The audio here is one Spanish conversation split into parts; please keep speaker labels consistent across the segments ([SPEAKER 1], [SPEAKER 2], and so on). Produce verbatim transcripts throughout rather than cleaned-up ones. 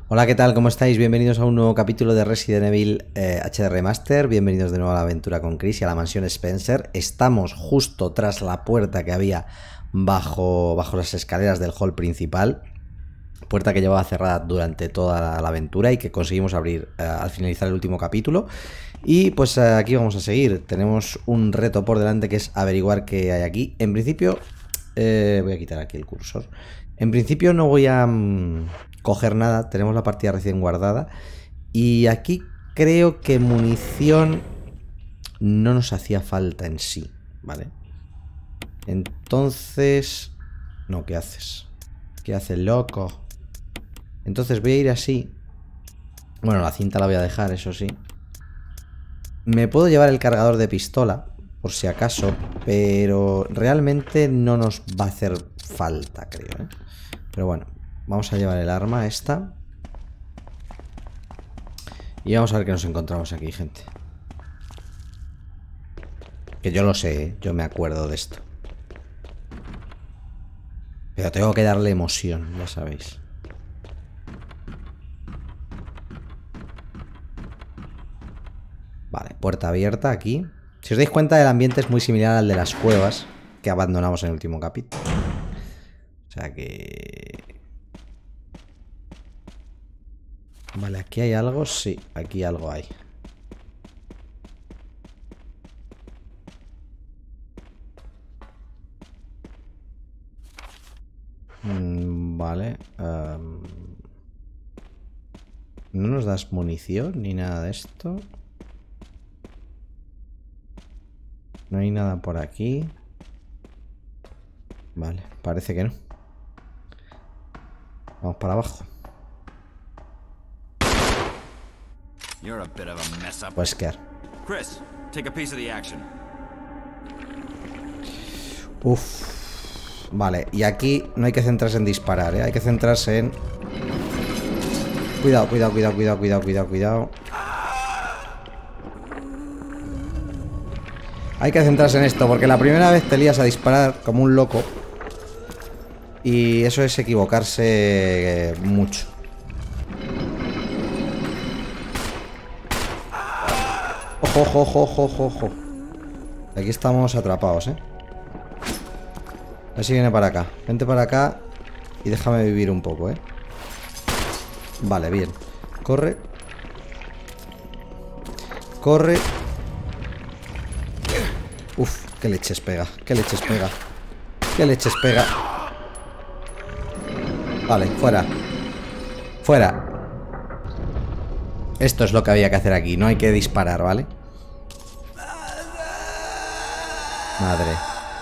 [SPEAKER 1] Hola, ¿qué tal? ¿Cómo estáis? Bienvenidos a un nuevo capítulo de Resident Evil eh, H D Remaster. Bienvenidos de nuevo a la aventura con Chris y a la mansión Spencer. Estamos justo tras la puerta que había bajo, bajo las escaleras del hall principal. Puerta que llevaba cerrada durante toda la, la aventura y que conseguimos abrir eh, al finalizar el último capítulo. Y pues eh, aquí vamos a seguir. Tenemos un reto por delante que es averiguar qué hay aquí. En principio, eh, voy a quitar aquí el cursor. En principio no voy a mmm, coger nada. Tenemos la partida recién guardada. Y aquí creo que munición no nos hacía falta en sí, ¿vale? Entonces... No, ¿qué haces? ¿Qué haces, loco? Entonces voy a ir así. Bueno, la cinta la voy a dejar, eso sí. Me puedo llevar el cargador de pistola, por si acaso, pero realmente no nos va a hacer falta, creo, ¿eh? Pero bueno, vamos a llevar el arma esta. Y vamos a ver qué nos encontramos aquí, gente. Que yo lo sé, ¿eh? Yo me acuerdo de esto. Pero tengo que darle emoción, ya sabéis. Vale, puerta abierta aquí. Si os dais cuenta, el ambiente es muy similar al de las cuevas que abandonamos en el último capítulo. O sea que... Vale, ¿aquí hay algo? Sí, aquí algo hay. Mm, vale. Um... ¿No nos das munición ni nada de esto? No hay nada por aquí. Vale, parece que no. Vamos para abajo. Pues qué.
[SPEAKER 2] Chris, take a piece of the action.
[SPEAKER 1] Uf. Vale, y aquí no hay que centrarse en disparar, ¿eh? Hay que centrarse en... Cuidado, cuidado, cuidado, cuidado, cuidado, cuidado, cuidado. Hay que centrarse en esto, porque la primera vez te lías a disparar como un loco. Y eso es equivocarse mucho. Ojo, ojo, ojo, ojo, ojo. Aquí estamos atrapados, ¿eh? A ver si viene para acá. Vente para acá y déjame vivir un poco, ¿eh? Vale, bien. Corre. Corre. Uf, qué leches pega. Qué leches pega. Qué leches pega. Vale, fuera. Fuera. Esto es lo que había que hacer aquí. No hay que disparar, ¿vale? Madre.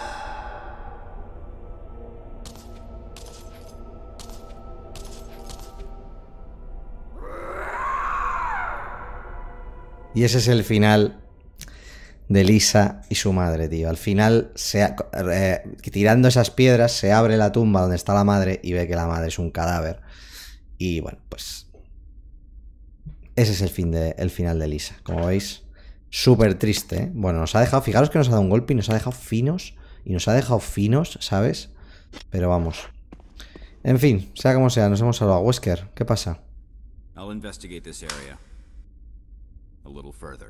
[SPEAKER 1] Y ese es el final de Lisa y su madre, tío. Al final, se ha, eh, tirando esas piedras, se abre la tumba donde está la madre y ve que la madre es un cadáver. Y bueno, pues... Ese es el, fin de, el final de Lisa. Como veis, súper triste, ¿eh? Bueno, nos ha dejado... Fijaros que nos ha dado un golpe y nos ha dejado finos. Y nos ha dejado finos, ¿sabes? Pero vamos. En fin, sea como sea, nos hemos salvado. Wesker, ¿qué pasa?
[SPEAKER 2] I'll investigate this area a little further.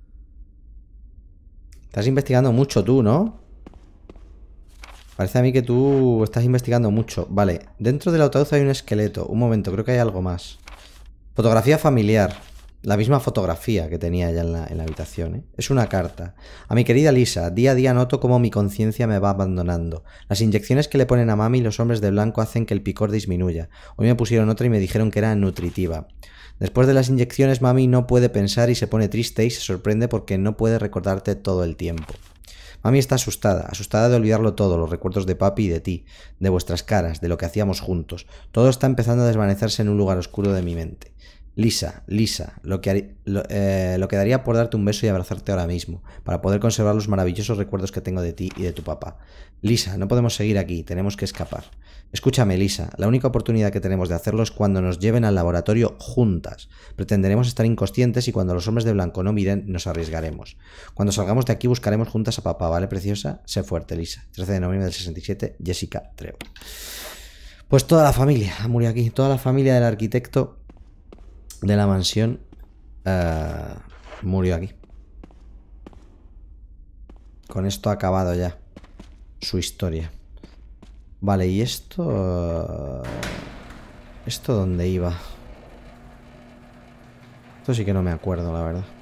[SPEAKER 1] Estás investigando mucho tú, ¿no? Parece a mí que tú estás investigando mucho. Vale, dentro del ataúd hay un esqueleto. Un momento, creo que hay algo más. Fotografía familiar. La misma fotografía que tenía ella en la, en la habitación, ¿eh? Es una carta. A mi querida Lisa, día a día noto cómo mi conciencia me va abandonando. Las inyecciones que le ponen a mami y los hombres de blanco hacen que el picor disminuya. Hoy me pusieron otra y me dijeron que era nutritiva. Después de las inyecciones, mami no puede pensar y se pone triste y se sorprende porque no puede recordarte todo el tiempo. Mami está asustada, asustada de olvidarlo todo, los recuerdos de papi y de ti, de vuestras caras, de lo que hacíamos juntos. Todo está empezando a desvanecerse en un lugar oscuro de mi mente. Lisa, Lisa, lo que, lo, eh, lo que daría por darte un beso y abrazarte ahora mismo, para poder conservar los maravillosos recuerdos que tengo de ti y de tu papá. Lisa, no podemos seguir aquí, tenemos que escapar. Escúchame, Lisa, la única oportunidad que tenemos de hacerlo es cuando nos lleven al laboratorio juntas. Pretenderemos estar inconscientes y cuando los hombres de blanco no miren, nos arriesgaremos. Cuando salgamos de aquí buscaremos juntas a papá, ¿vale, preciosa? Sé fuerte, Lisa. trece de noviembre del sesenta y siete, Jessica Trevor. Pues toda la familia ha murido aquí, toda la familia del arquitecto de la mansión uh, murió aquí. Con esto ha acabado ya su historia. Vale, y esto... Uh, ¿esto dónde iba? Esto sí que no me acuerdo, la verdad.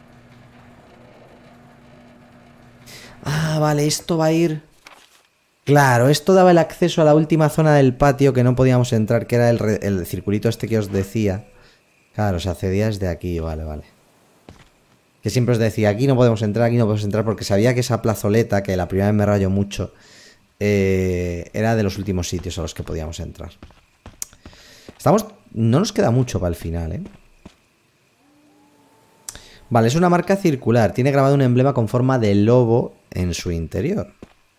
[SPEAKER 1] Ah, vale, esto va a ir... Claro, esto daba el acceso a la última zona del patio que no podíamos entrar, que era el, el circulito este que os decía. Claro, se accedía desde aquí, vale, vale. Que siempre os decía, aquí no podemos entrar, aquí no podemos entrar, porque sabía que esa plazoleta, que la primera vez me rayó mucho, eh, era de los últimos sitios a los que podíamos entrar. Estamos... No nos queda mucho para el final, ¿eh? Vale, es una marca circular. Tiene grabado un emblema con forma de lobo en su interior.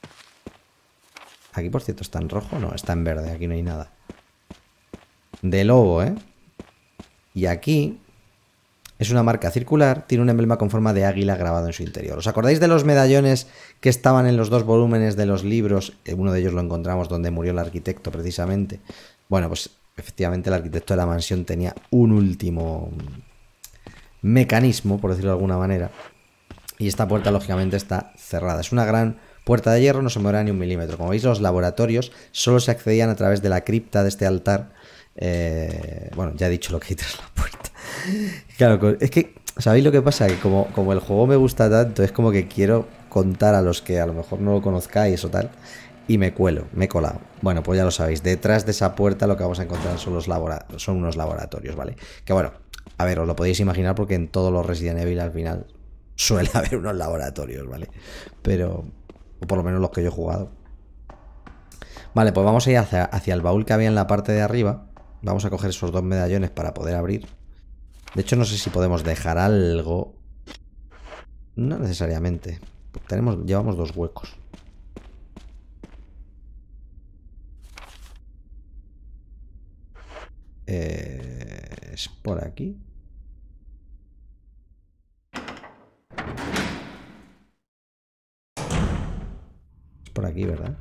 [SPEAKER 1] Aquí, por cierto, está en rojo. No, está en verde. Aquí no hay nada. De lobo, ¿eh? Y aquí es una marca circular. Tiene un emblema con forma de águila grabado en su interior. ¿Os acordáis de los medallones que estaban en los dos volúmenes de los libros? Uno de ellos lo encontramos donde murió el arquitecto, precisamente. Bueno, pues efectivamente el arquitecto de la mansión tenía un último mecanismo, por decirlo de alguna manera. Y esta puerta, lógicamente, está cerrada. Es una gran... puerta de hierro, no se mueve ni un milímetro. Como veis, los laboratorios solo se accedían a través de la cripta de este altar. Eh, bueno, ya he dicho lo que hay tras la puerta. Claro, es que, ¿sabéis lo que pasa? Que como, como el juego me gusta tanto, es como que quiero contar a los que a lo mejor no lo conozcáis o tal. Y me cuelo, me he colado. Bueno, pues ya lo sabéis. Detrás de esa puerta lo que vamos a encontrar son, los labora son unos laboratorios, ¿vale? Que bueno, a ver, os lo podéis imaginar porque en todos los Resident Evil al final suele haber unos laboratorios, ¿vale? Pero... o por lo menos los que yo he jugado. Vale, pues vamos a ir hacia, hacia el baúl que había en la parte de arriba. Vamos a coger esos dos medallones para poder abrir. De hecho, no sé si podemos dejar algo. No necesariamente. Tenemos, llevamos dos huecos. Eh, ¿Es por aquí? Es por aquí, ¿verdad?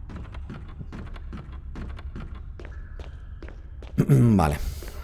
[SPEAKER 1] Vale.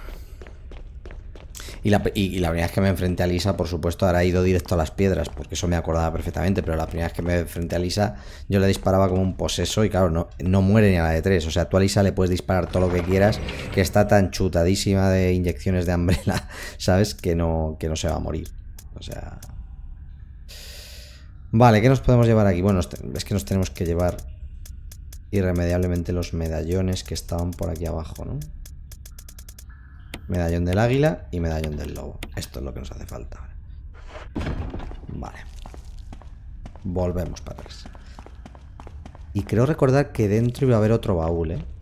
[SPEAKER 1] Y la, y, y la primera vez que me enfrenté a Lisa, por supuesto, ahora he ido directo a las piedras, porque eso me acordaba perfectamente, pero la primera vez que me enfrenté a Lisa, yo le disparaba como un poseso y claro, no, no muere ni a la de tres. O sea, tú a Lisa le puedes disparar todo lo que quieras, que está tan chutadísima de inyecciones de Umbrella, ¿sabes? Que no, que no se va a morir. O sea... Vale, ¿qué nos podemos llevar aquí? Bueno, es que nos tenemos que llevar irremediablemente los medallones que estaban por aquí abajo, ¿no? Medallón del águila y medallón del lobo. Esto es lo que nos hace falta. Vale. Volvemos para atrás. Y creo recordar que dentro iba a haber otro baúl, ¿eh?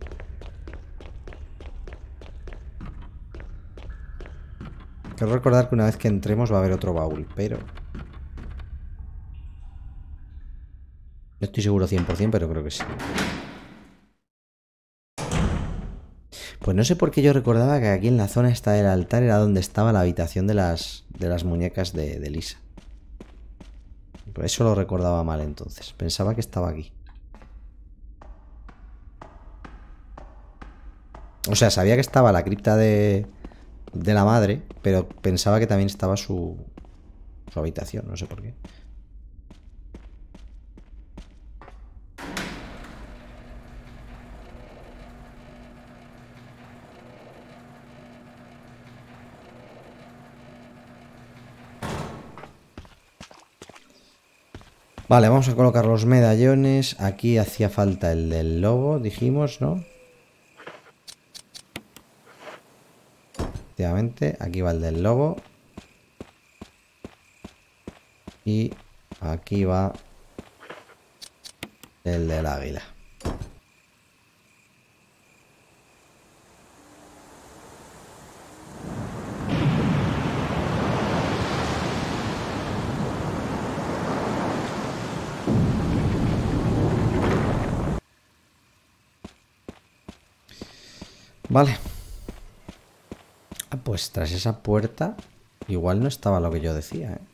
[SPEAKER 1] Creo recordar que una vez que entremos va a haber otro baúl, pero... no estoy seguro cien por cien, pero creo que sí. Pues no sé por qué yo recordaba que aquí en la zona esta del altar era donde estaba la habitación de las, de las muñecas de, de Lisa. Por eso lo recordaba mal entonces. Pensaba que estaba aquí. O sea, sabía que estaba la cripta de, de la madre, pero pensaba que también estaba su, su habitación. No sé por qué. Vale, vamos a colocar los medallones. Aquí hacía falta el del lobo, dijimos, ¿no? Efectivamente, aquí va el del lobo. Y aquí va el del águila. Vale. Pues tras esa puerta igual no estaba lo que yo decía, ¿eh?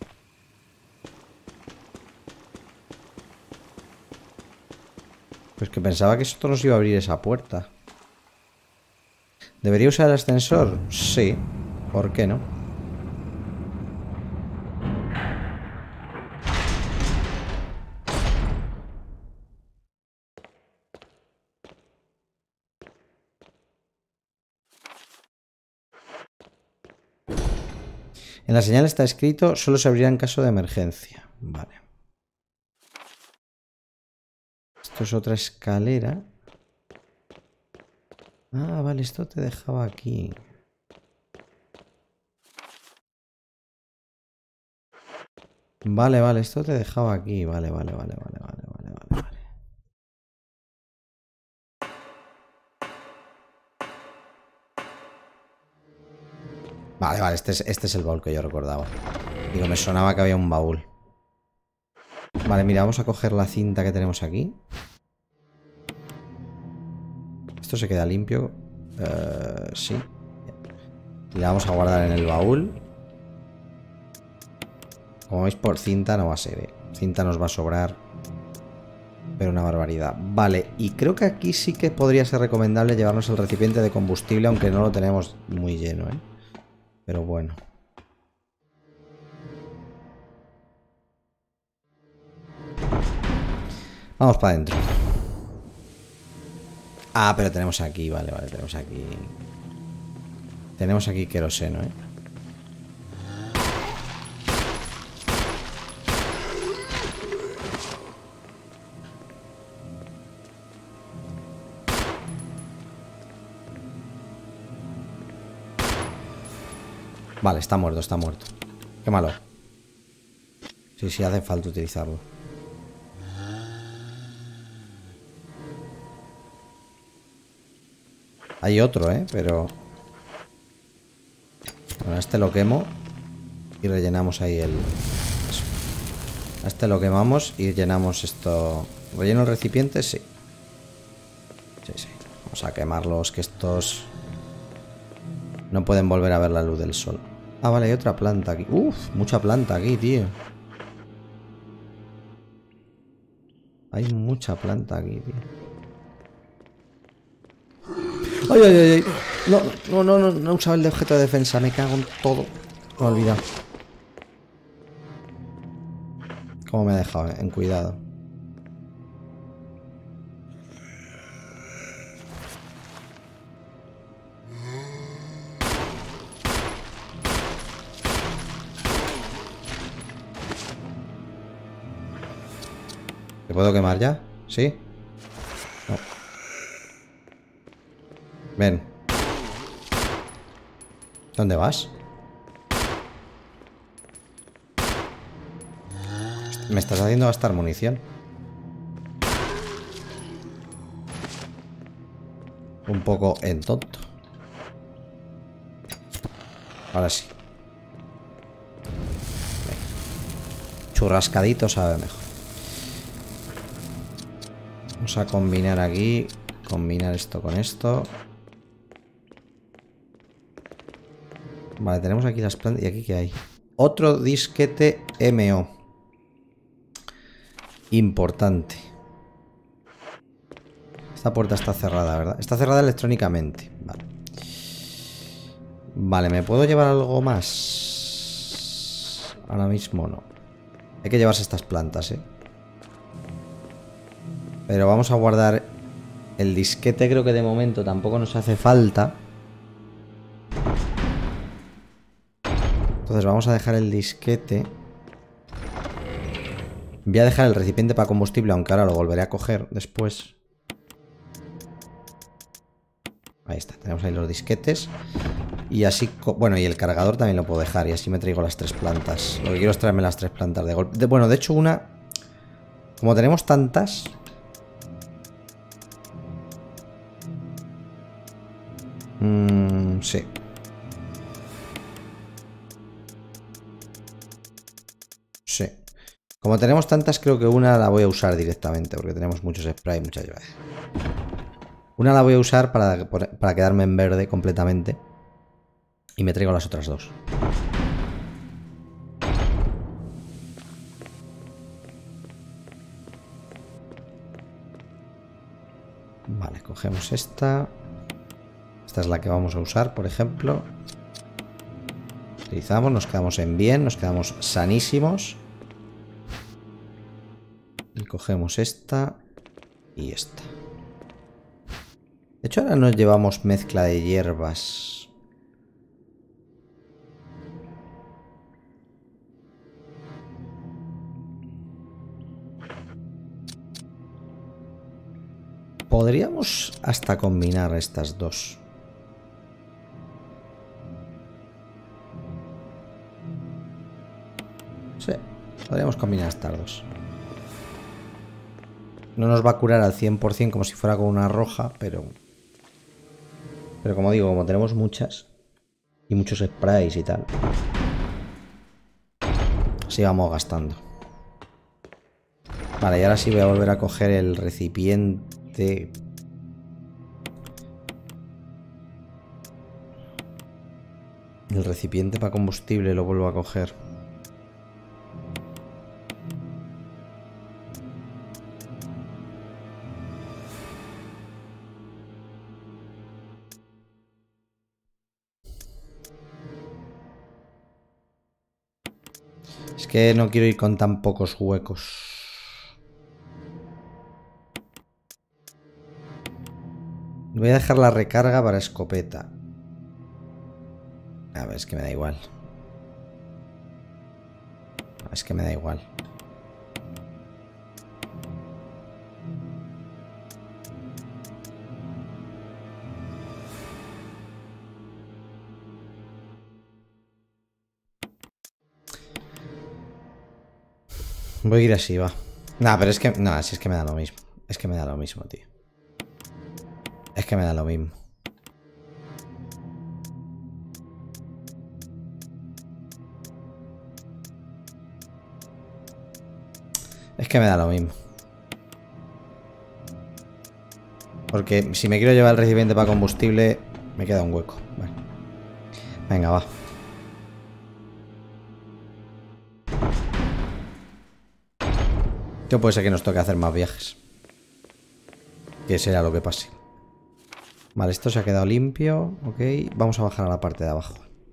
[SPEAKER 1] Pues que pensaba que esto nos iba a abrir esa puerta. ¿Debería usar el ascensor? Sí. ¿Por qué no? En la señal está escrito, solo se abrirá en caso de emergencia. Vale. Esto es otra escalera. Ah, vale, esto te dejaba aquí. Vale, vale, esto te dejaba aquí. Vale, vale, vale, vale, vale, vale, vale, vale. Vale, vale, este es, este es el baúl que yo recordaba. Digo, me sonaba que había un baúl. Vale, mira, vamos a coger la cinta que tenemos aquí. Esto se queda limpio. Uh, sí. Y la vamos a guardar en el baúl. Como veis, por cinta no va a ser, ¿eh? Cinta nos va a sobrar. Pero una barbaridad. Vale, y creo que aquí sí que podría ser recomendable llevarnos el recipiente de combustible, aunque no lo tenemos muy lleno, ¿eh? Pero bueno. Vamos para adentro. Ah, pero tenemos aquí, vale, vale, tenemos aquí. Tenemos aquí queroseno, ¿eh? Vale, está muerto, está muerto. Qué malo. Sí, sí, hace falta utilizarlo. Hay otro, ¿eh? Pero... Bueno, a este lo quemo. Y rellenamos ahí el... Eso. A este lo quemamos y llenamos esto... ¿Relleno el recipiente? Sí. Sí, sí. Vamos a quemarlos, que estos... No pueden volver a ver la luz del sol. Ah, vale, hay otra planta aquí. Uf, mucha planta aquí, tío. Hay mucha planta aquí, tío. ¡Ay, ay, ay! No, no, no, no, no usaba el objeto de defensa. Me cago en todo. Me he olvidado. ¿Cómo me he dejado? Eh? En cuidado. ¿Te puedo quemar ya? ¿Sí? No. Ven. ¿Dónde vas? Me estás haciendo gastar munición. Un poco en tonto. Ahora sí. Churrascadito sabe mejor. Vamos a combinar aquí. Combinar esto con esto. Vale, tenemos aquí las plantas. ¿Y aquí qué hay? Otro disquete M O. Importante. Esta puerta está cerrada, ¿verdad? Está cerrada electrónicamente. Vale. Vale, ¿me puedo llevar algo más? Ahora mismo no. Hay que llevarse estas plantas, ¿eh? Pero vamos a guardar el disquete. Creo que de momento tampoco nos hace falta. Entonces vamos a dejar el disquete. Voy a dejar el recipiente para combustible, aunque ahora lo volveré a coger después. Ahí está, tenemos ahí los disquetes. Y así, bueno, y el cargador también lo puedo dejar. Y así me traigo las tres plantas. Lo que quiero es traerme las tres plantas de golpe. De, bueno, de hecho una... Como tenemos tantas... Mmm, sí. Sí. Como tenemos tantas, creo que una la voy a usar directamente. Porque tenemos muchos sprays, muchas llaves. Una la voy a usar para, para quedarme en verde completamente. Y me traigo las otras dos. Vale, cogemos esta. Esta es la que vamos a usar, por ejemplo. Utilizamos, nos quedamos en bien, nos quedamos sanísimos. Y cogemos esta y esta. De hecho, ahora nos llevamos mezcla de hierbas. Podríamos hasta combinar estas dos. Sí, podríamos combinar estas dos. No nos va a curar al cien por cien como si fuera con una roja, pero... Pero como digo, como tenemos muchas y muchos sprays y tal, así vamos gastando. Vale, y ahora sí voy a volver a coger el recipiente. El recipiente para combustible lo vuelvo a coger. Es que no quiero ir con tan pocos huecos. Voy a dejar la recarga para escopeta. A ver, es que me da igual. Es que me da igual. Voy a ir así, va. Nah, pero es que... No, si es que me da lo mismo. Es que me da lo mismo, tío. Es que me da lo mismo. Es que me da lo mismo. Porque si me quiero llevar el recipiente para combustible, me queda un hueco. Vale. Venga, va. Yo puede ser que nos toque hacer más viajes. Que será lo que pase. Vale, esto se ha quedado limpio. Ok, vamos a bajar a la parte de abajo.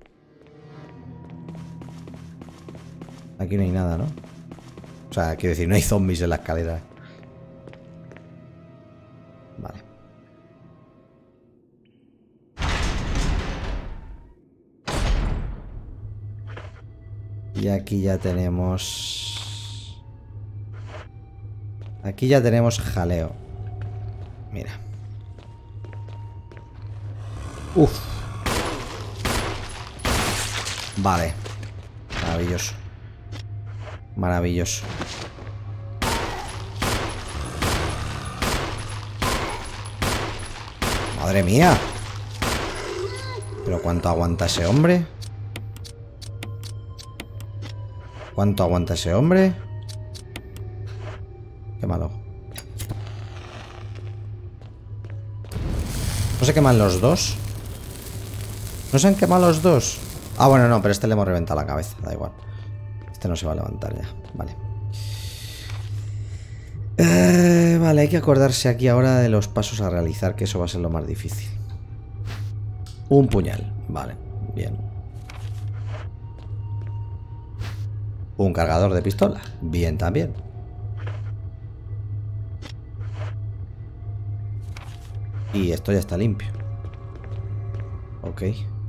[SPEAKER 1] Aquí no hay nada, ¿no? O sea, quiero decir, no hay zombies en la escalera. Vale. Y aquí ya tenemos... Aquí ya tenemos jaleo. Mira. Uf. Vale. Maravilloso. Maravilloso. Madre mía. ¿Pero cuánto aguanta ese hombre? ¿Cuánto aguanta ese hombre? Qué malo. ¿No se queman los dos? ¿No se han quemado los dos? Ah, bueno, no, pero este le hemos reventado la cabeza. Da igual. Este no se va a levantar ya. Vale. Eh, vale, hay que acordarse aquí ahora de los pasos a realizar, que eso va a ser lo más difícil. Un puñal. Vale, bien. Un cargador de pistola. Bien también. Y esto ya está limpio. Ok.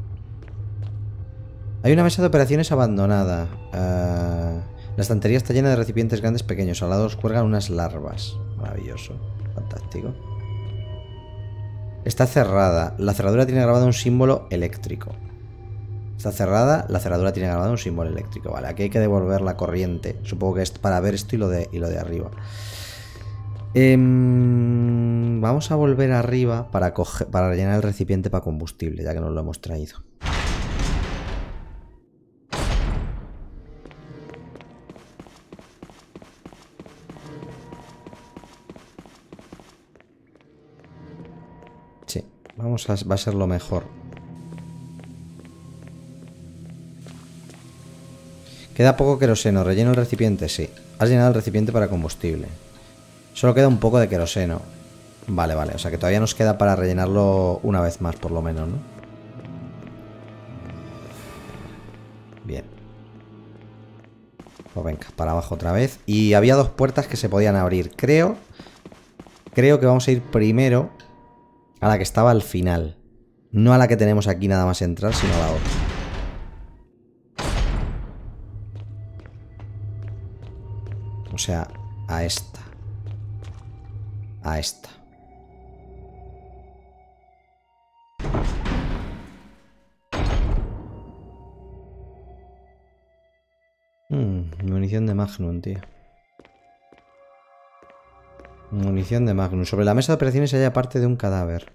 [SPEAKER 1] Hay una mesa de operaciones abandonada. Uh, la estantería está llena de recipientes grandes pequeños. Al lado cuelgan unas larvas. Maravilloso. Fantástico. Está cerrada. La cerradura tiene grabado un símbolo eléctrico. Está cerrada. La cerradura tiene grabado un símbolo eléctrico. Vale, aquí hay que devolver la corriente. Supongo que es para ver esto y lo de, y lo de arriba. Eh, vamos a volver arriba para, coger, para rellenar el recipiente para combustible, ya que nos lo hemos traído. Sí, vamos a, va a ser lo mejor. Queda poco queroseno. ¿Relleno el recipiente? Sí. Has llenado el recipiente para combustible. Solo queda un poco de queroseno. Vale, vale. O sea que todavía nos queda para rellenarlo una vez más, por lo menos, ¿no? Bien. Pues venga, para abajo otra vez. Y había dos puertas que se podían abrir. Creo... Creo que vamos a ir primero a la que estaba al final. No a la que tenemos aquí nada más entrar, sino a la otra. O sea, a esta. A esta. Hmm, munición de Magnum, tío. Munición de Magnum. Sobre la mesa de operaciones se halla parte de un cadáver.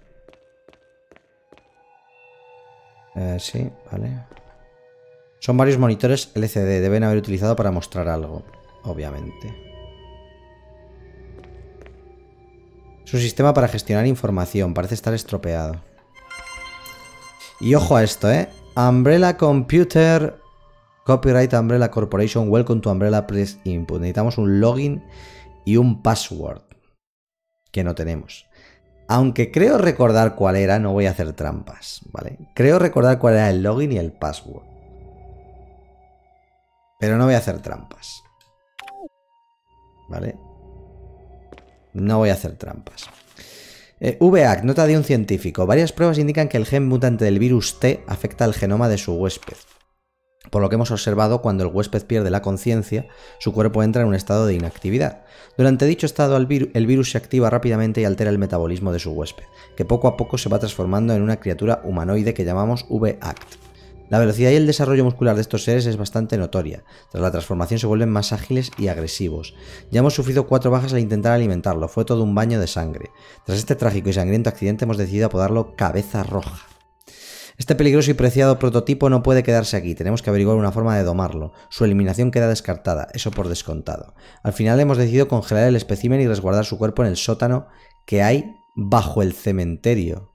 [SPEAKER 1] Eh, sí, vale. Son varios monitores L C D. Deben haber utilizado para mostrar algo. Obviamente. Es un sistema para gestionar información. Parece estar estropeado. Y ojo a esto, ¿eh? Umbrella Computer... Copyright Umbrella Corporation. Welcome to Umbrella Press Input. Necesitamos un login y un password. Que no tenemos. Aunque creo recordar cuál era, no voy a hacer trampas, ¿vale? Creo recordar cuál era el login y el password. Pero no voy a hacer trampas. ¿Vale? No voy a hacer trampas. Eh, V A C, nota de un científico. Varias pruebas indican que el gen mutante del virus T afecta al genoma de su huésped. Por lo que hemos observado, cuando el huésped pierde la conciencia, su cuerpo entra en un estado de inactividad. Durante dicho estado, el, vir el virus se activa rápidamente y altera el metabolismo de su huésped, que poco a poco se va transformando en una criatura humanoide que llamamos V A C T. La velocidad y el desarrollo muscular de estos seres es bastante notoria. Tras la transformación se vuelven más ágiles y agresivos. Ya hemos sufrido cuatro bajas al intentar alimentarlo, fue todo un baño de sangre. Tras este trágico y sangriento accidente hemos decidido apodarlo Cabeza Roja. Este peligroso y preciado prototipo no puede quedarse aquí, tenemos que averiguar una forma de domarlo. Su eliminación queda descartada, eso por descontado. Al final hemos decidido congelar el espécimen y resguardar su cuerpo en el sótano que hay bajo el cementerio.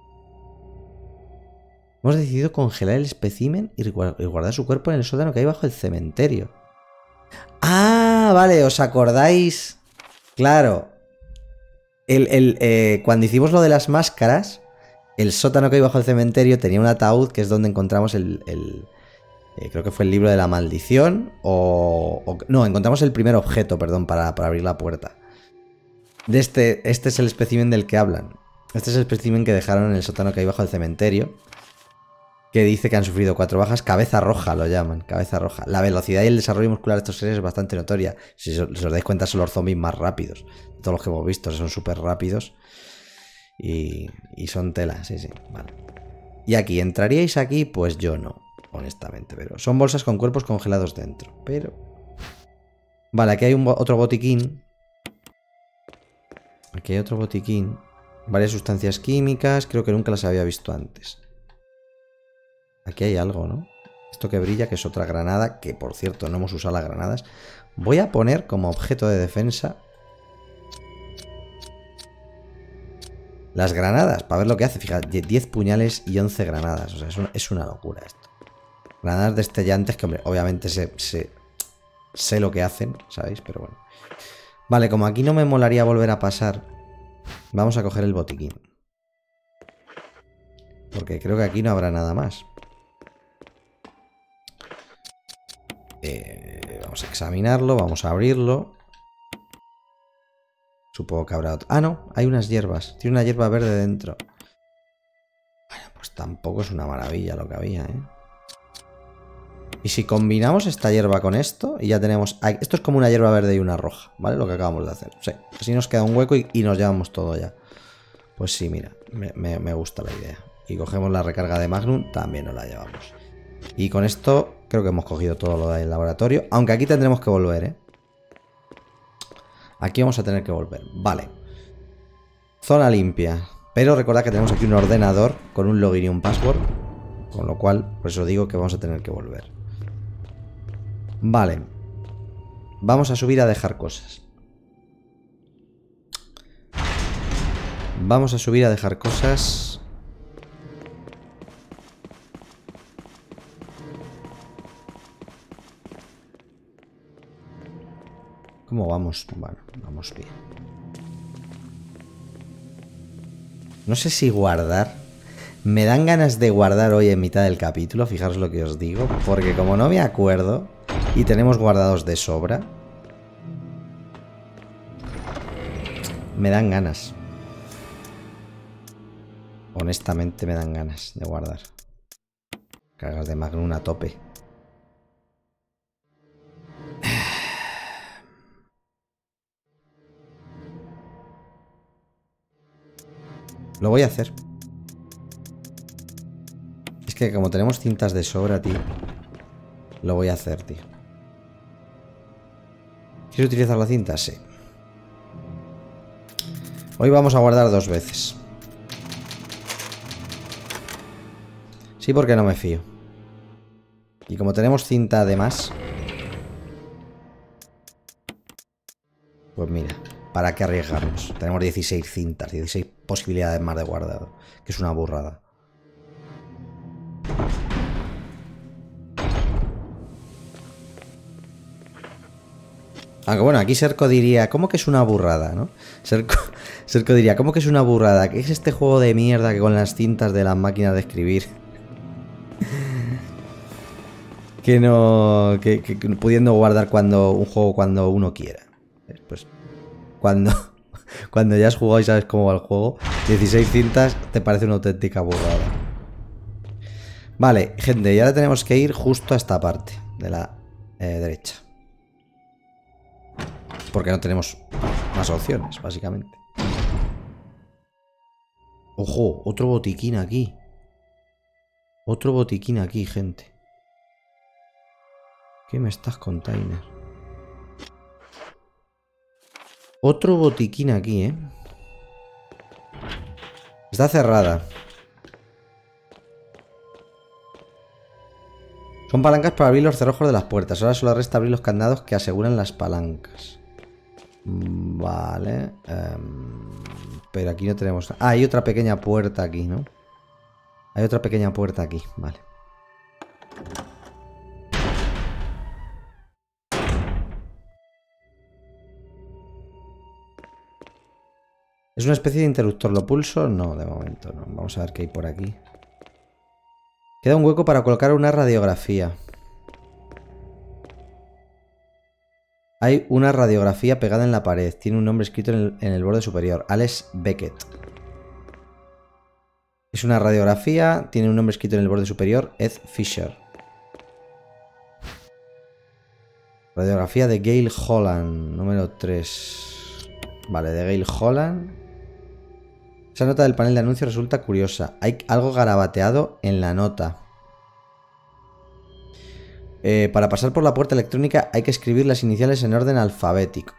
[SPEAKER 1] Hemos decidido congelar el espécimen y guardar su cuerpo en el sótano que hay bajo el cementerio. Ah, vale, ¿os acordáis? Claro. El, el, eh, cuando hicimos lo de las máscaras... El sótano que hay bajo el cementerio tenía un ataúd que es donde encontramos el... el eh, creo que fue el libro de la maldición o, o... No, encontramos el primer objeto, perdón, para, para abrir la puerta. De este, este es el espécimen del que hablan. Este es el espécimen que dejaron en el sótano que hay bajo el cementerio. Que dice que han sufrido cuatro bajas. Cabeza roja lo llaman, cabeza roja. La velocidad y el desarrollo muscular de estos seres es bastante notoria. Si os, si os dais cuenta son los zombies más rápidos. Todos los que hemos visto son súper rápidos. Y, y son tela, sí, sí, vale. Y aquí, ¿entraríais aquí? Pues yo no, honestamente, pero son bolsas con cuerpos congelados dentro, pero... Vale, aquí hay un, otro botiquín. Aquí hay otro botiquín. Varias sustancias químicas, creo que nunca las había visto antes. Aquí hay algo, ¿no? Esto que brilla, que es otra granada, que por cierto no hemos usado las granadas. Voy a poner como objeto de defensa... Las granadas, para ver lo que hace. Fíjate, diez puñales y once granadas. O sea, es una, es una locura esto. Granadas destellantes que, hombre, obviamente sé, sé, sé lo que hacen, ¿sabéis? Pero bueno. Vale, como aquí no me molaría volver a pasar, vamos a coger el botiquín. Porque creo que aquí no habrá nada más. Eh, vamos a examinarlo, vamos a abrirlo. Supongo que habrá otro. Ah, no, hay unas hierbas. Tiene una hierba verde dentro. Bueno, pues tampoco es una maravilla lo que había, ¿eh? Y si combinamos esta hierba con esto, y ya tenemos... Esto es como una hierba verde y una roja, ¿vale? Lo que acabamos de hacer. Sí, así nos queda un hueco y, y nos llevamos todo ya. Pues sí, mira, me, me, me gusta la idea. Y cogemos la recarga de Magnum, también nos la llevamos. Y con esto creo que hemos cogido todo lo del laboratorio. Aunque aquí tendremos que volver, ¿eh? Aquí vamos a tener que volver. Vale. Zona limpia. Pero recordad que tenemos aquí un ordenador con un login y un password. Con lo cual, por eso digo que vamos a tener que volver. Vale. Vamos a subir a dejar cosas. Vamos a subir a dejar cosas. ¿Cómo vamos? Bueno, vamos bien. No sé si guardar. Me dan ganas de guardar hoy en mitad del capítulo, fijaros lo que os digo, porque como no me acuerdo y tenemos guardados de sobra, me dan ganas. Honestamente me dan ganas de guardar. Cargas de Magnum a tope. Lo voy a hacer. Es que como tenemos cintas de sobra, tío. Lo voy a hacer, tío. ¿Quieres utilizar la cinta? Sí. Hoy vamos a guardar dos veces. Sí, porque no me fío. Y como tenemos cinta de más, pues mira, ¿para qué arriesgarnos? Tenemos dieciséis cintas, dieciséis posibilidades más de guardado, que es una burrada. Aunque bueno, aquí Serco diría, ¿cómo que es una burrada, no? Serco, Serco diría, ¿cómo que es una burrada? ¿Qué es este juego de mierda que con las cintas de las máquinas de escribir? que no... Que, que, que pudiendo guardar cuando un juego cuando uno quiera. Pues cuando, cuando ya has jugado y sabes cómo va el juego, dieciséis cintas te parece una auténtica burrada. Vale, gente, y ahora tenemos que ir justo a esta parte de la eh, derecha. Porque no tenemos más opciones, básicamente. Ojo, otro botiquín aquí. Otro botiquín aquí, gente. ¿Qué me estás contando? Otro botiquín aquí, ¿eh? Está cerrada. Son palancas para abrir los cerrojos de las puertas. Ahora solo resta abrir los candados que aseguran las palancas. Vale. Um, pero aquí no tenemos... Ah, hay otra pequeña puerta aquí, ¿no? Hay otra pequeña puerta aquí. Vale. ¿Es una especie de interruptor? ¿Lo pulso? No, de momento no. Vamos a ver qué hay por aquí. Queda un hueco para colocar una radiografía. Hay una radiografía pegada en la pared. Tiene un nombre escrito en el, en el borde superior. Alex Beckett. Es una radiografía. Tiene un nombre escrito en el borde superior. Ed Fisher. Radiografía de Gail Holland. Número tres. Vale, de Gail Holland. Esa nota del panel de anuncios resulta curiosa. Hay algo garabateado en la nota. Eh, para pasar por la puerta electrónica hay que escribir las iniciales en orden alfabético.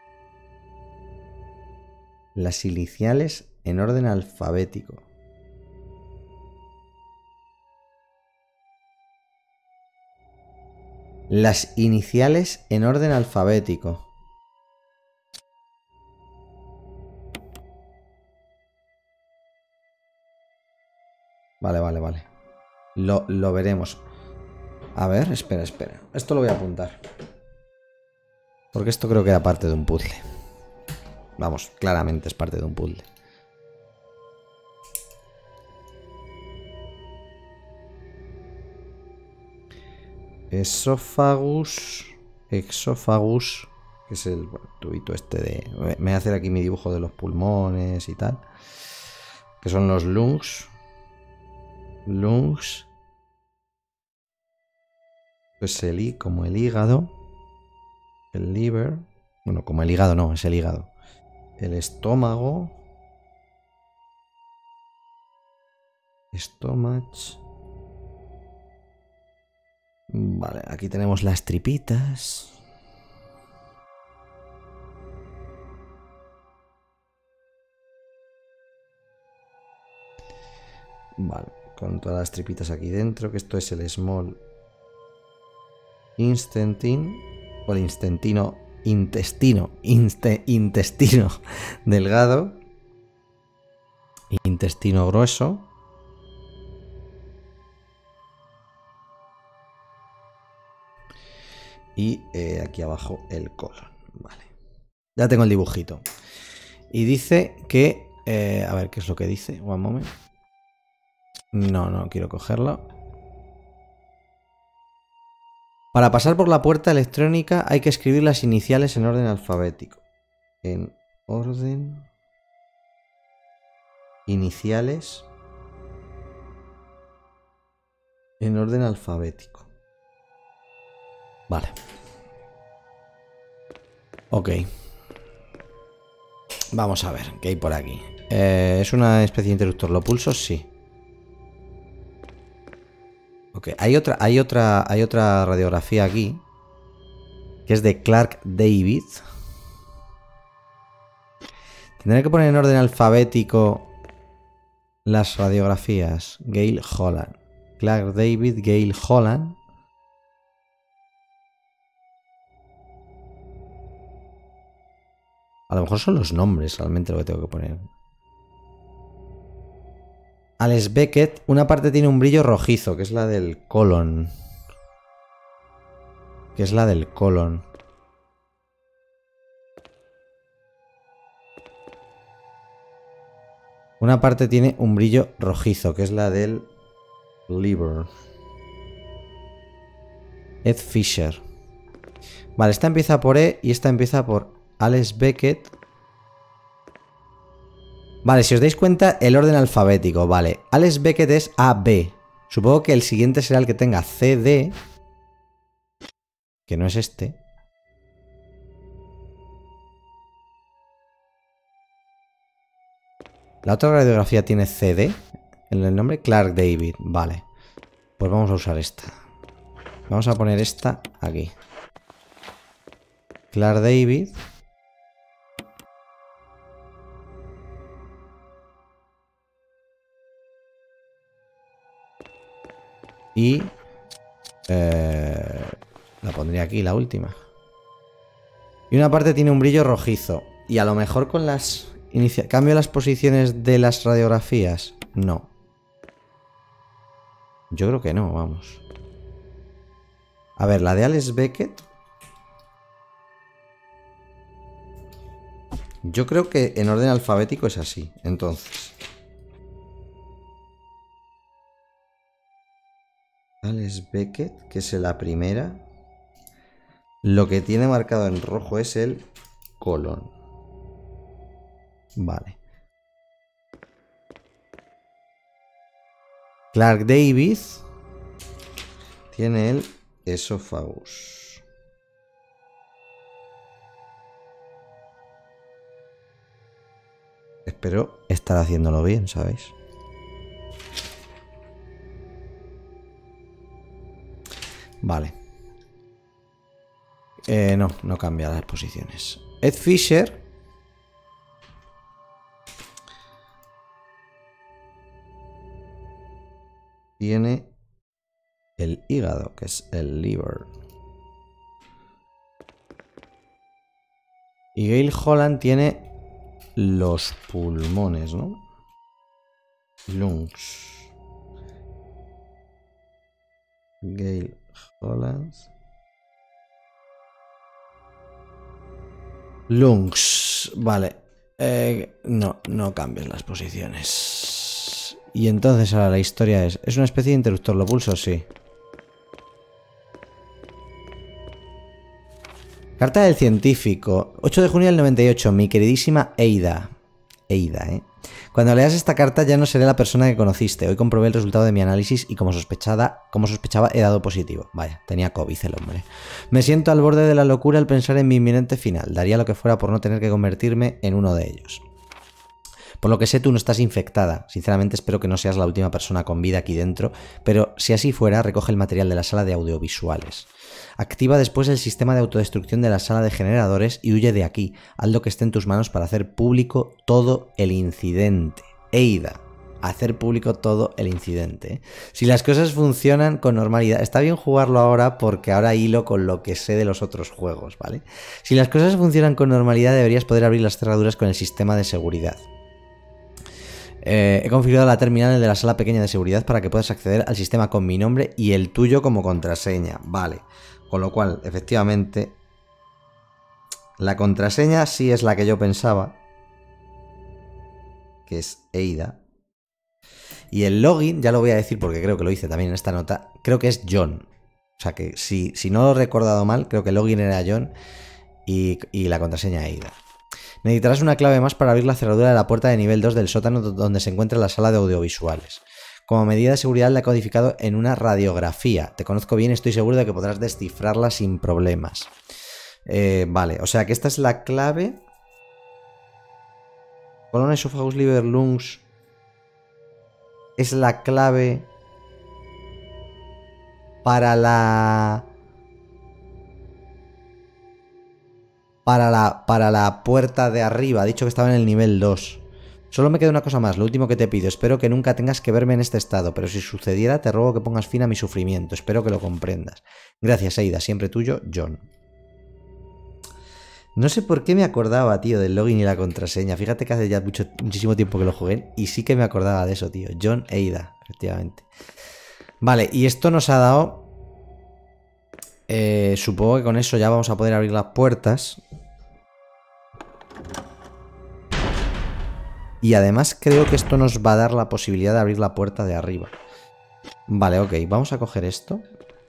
[SPEAKER 1] Las iniciales en orden alfabético. Las iniciales en orden alfabético. Vale, vale, vale. Lo, lo veremos. A ver, espera, espera. Esto lo voy a apuntar. Porque esto creo que era parte de un puzzle. Vamos, claramente es parte de un puzzle. Esófagus. Exófagus. Que es el bueno, tubito este de... Me voy a hacer aquí mi dibujo de los pulmones y tal. Que son los lungs. Lungs. Pues el I como el hígado. El liver. Bueno, como el hígado no, es el hígado. El estómago. Stomach. Vale, aquí tenemos las tripitas. Vale, con todas las tripitas aquí dentro, que esto es el small intestine, o el intestino, intestino, inste, intestino delgado, intestino grueso, y eh, aquí abajo el colon. Vale, ya tengo el dibujito. Y dice que, eh, a ver qué es lo que dice, one moment. No, no quiero cogerlo. Para pasar por la puerta electrónica hay que escribir las iniciales en orden alfabético. En orden... Iniciales... En orden alfabético. Vale. Ok. Vamos a ver, ¿qué hay por aquí? Eh, ¿Es una especie de interruptor? ¿Lo pulso? Sí. Ok, hay otra, hay otra, hay otra radiografía aquí. Que es de Clark David. Tendré que poner en orden alfabético las radiografías. Gail Holland. Clark David, Gail Holland. A lo mejor son los nombres realmente lo que tengo que poner. Alex Beckett, una parte tiene un brillo rojizo, que es la del colon. Que es la del colon. Una parte tiene un brillo rojizo, que es la del liver. Ed Fisher. Vale, esta empieza por E y esta empieza por Alex Beckett. Vale, si os dais cuenta, el orden alfabético, vale. Alex Beckett es A B. Supongo que el siguiente será el que tenga C D. Que no es este. La otra radiografía tiene C D en el nombre. Clark David, vale. Pues vamos a usar esta. Vamos a poner esta aquí. Clark David. Y... Eh, la pondría aquí, la última. Y una parte tiene un brillo rojizo. Y a lo mejor con las... Inicia... ¿Cambio las posiciones de las radiografías? No. Yo creo que no, vamos. A ver, la de Alex Beckett. Yo creo que en orden alfabético es así. Entonces. Alex Beckett, que es la primera. Lo que tiene marcado en rojo es el colon. Vale. Clark David tiene el esófagus. Espero estar haciéndolo bien, ¿sabéis? Vale. Eh, no, no cambia las posiciones. Ed Fisher. Tiene el hígado, que es el liver. Y Gail Holland tiene los pulmones, ¿no? Lungs. Gail Holland. Lungs. Vale. Eh, no, no cambies las posiciones. Y entonces ahora la historia es... ¿Es una especie de interruptor? ¿Lo pulso? Sí. Carta del científico. ocho de junio del noventa y ocho. Mi queridísima Eida. Eida, ¿eh? Cuando leas esta carta ya no seré la persona que conociste. Hoy comprobé el resultado de mi análisis y como sospechada, como sospechaba he dado positivo. Vaya, tenía COVID el hombre. Me siento al borde de la locura al pensar en mi inminente final. Daría lo que fuera por no tener que convertirme en uno de ellos. Por lo que sé, tú no estás infectada. Sinceramente espero que no seas la última persona con vida aquí dentro, pero si así fuera, recoge el material de la sala de audiovisuales. Activa después el sistema de autodestrucción de la sala de generadores y huye de aquí. Haz lo que esté en tus manos para hacer público todo el incidente. Eida, hacer público todo el incidente. Si las cosas funcionan con normalidad... Está bien jugarlo ahora porque ahora hilo con lo que sé de los otros juegos, ¿vale? Si las cosas funcionan con normalidad, deberías poder abrir las cerraduras con el sistema de seguridad. Eh, he configurado la terminal de la sala pequeña de seguridad para que puedas acceder al sistema con mi nombre y el tuyo como contraseña. Vale. Con lo cual, efectivamente, la contraseña sí es la que yo pensaba, que es Eida. Y el login, ya lo voy a decir porque creo que lo hice también en esta nota, creo que es John. O sea que si, si no lo he recordado mal, creo que el login era John y, y la contraseña Aida. Necesitarás una clave más para abrir la cerradura de la puerta de nivel dos del sótano donde se encuentra la sala de audiovisuales. Como medida de seguridad la he codificado en una radiografía. Te conozco bien y estoy seguro de que podrás descifrarla sin problemas. Eh, vale, o sea que esta es la clave. Colon, esófagus, liver, lungs. Es la clave para la... Para la, para la puerta de arriba. Ha dicho que estaba en el nivel dos. Solo me queda una cosa más, lo último que te pido. Espero que nunca tengas que verme en este estado, pero si sucediera te ruego que pongas fin a mi sufrimiento. Espero que lo comprendas. Gracias, Aida. Siempre tuyo, John. No sé por qué me acordaba, tío, del login y la contraseña. Fíjate que hace ya mucho, muchísimo tiempo que lo jugué y sí que me acordaba de eso, tío. John Aida, efectivamente. Vale, y esto nos ha dado... Eh, supongo que con eso ya vamos a poder abrir las puertas. Y además creo que esto nos va a dar la posibilidad de abrir la puerta de arriba. Vale, ok, vamos a coger esto.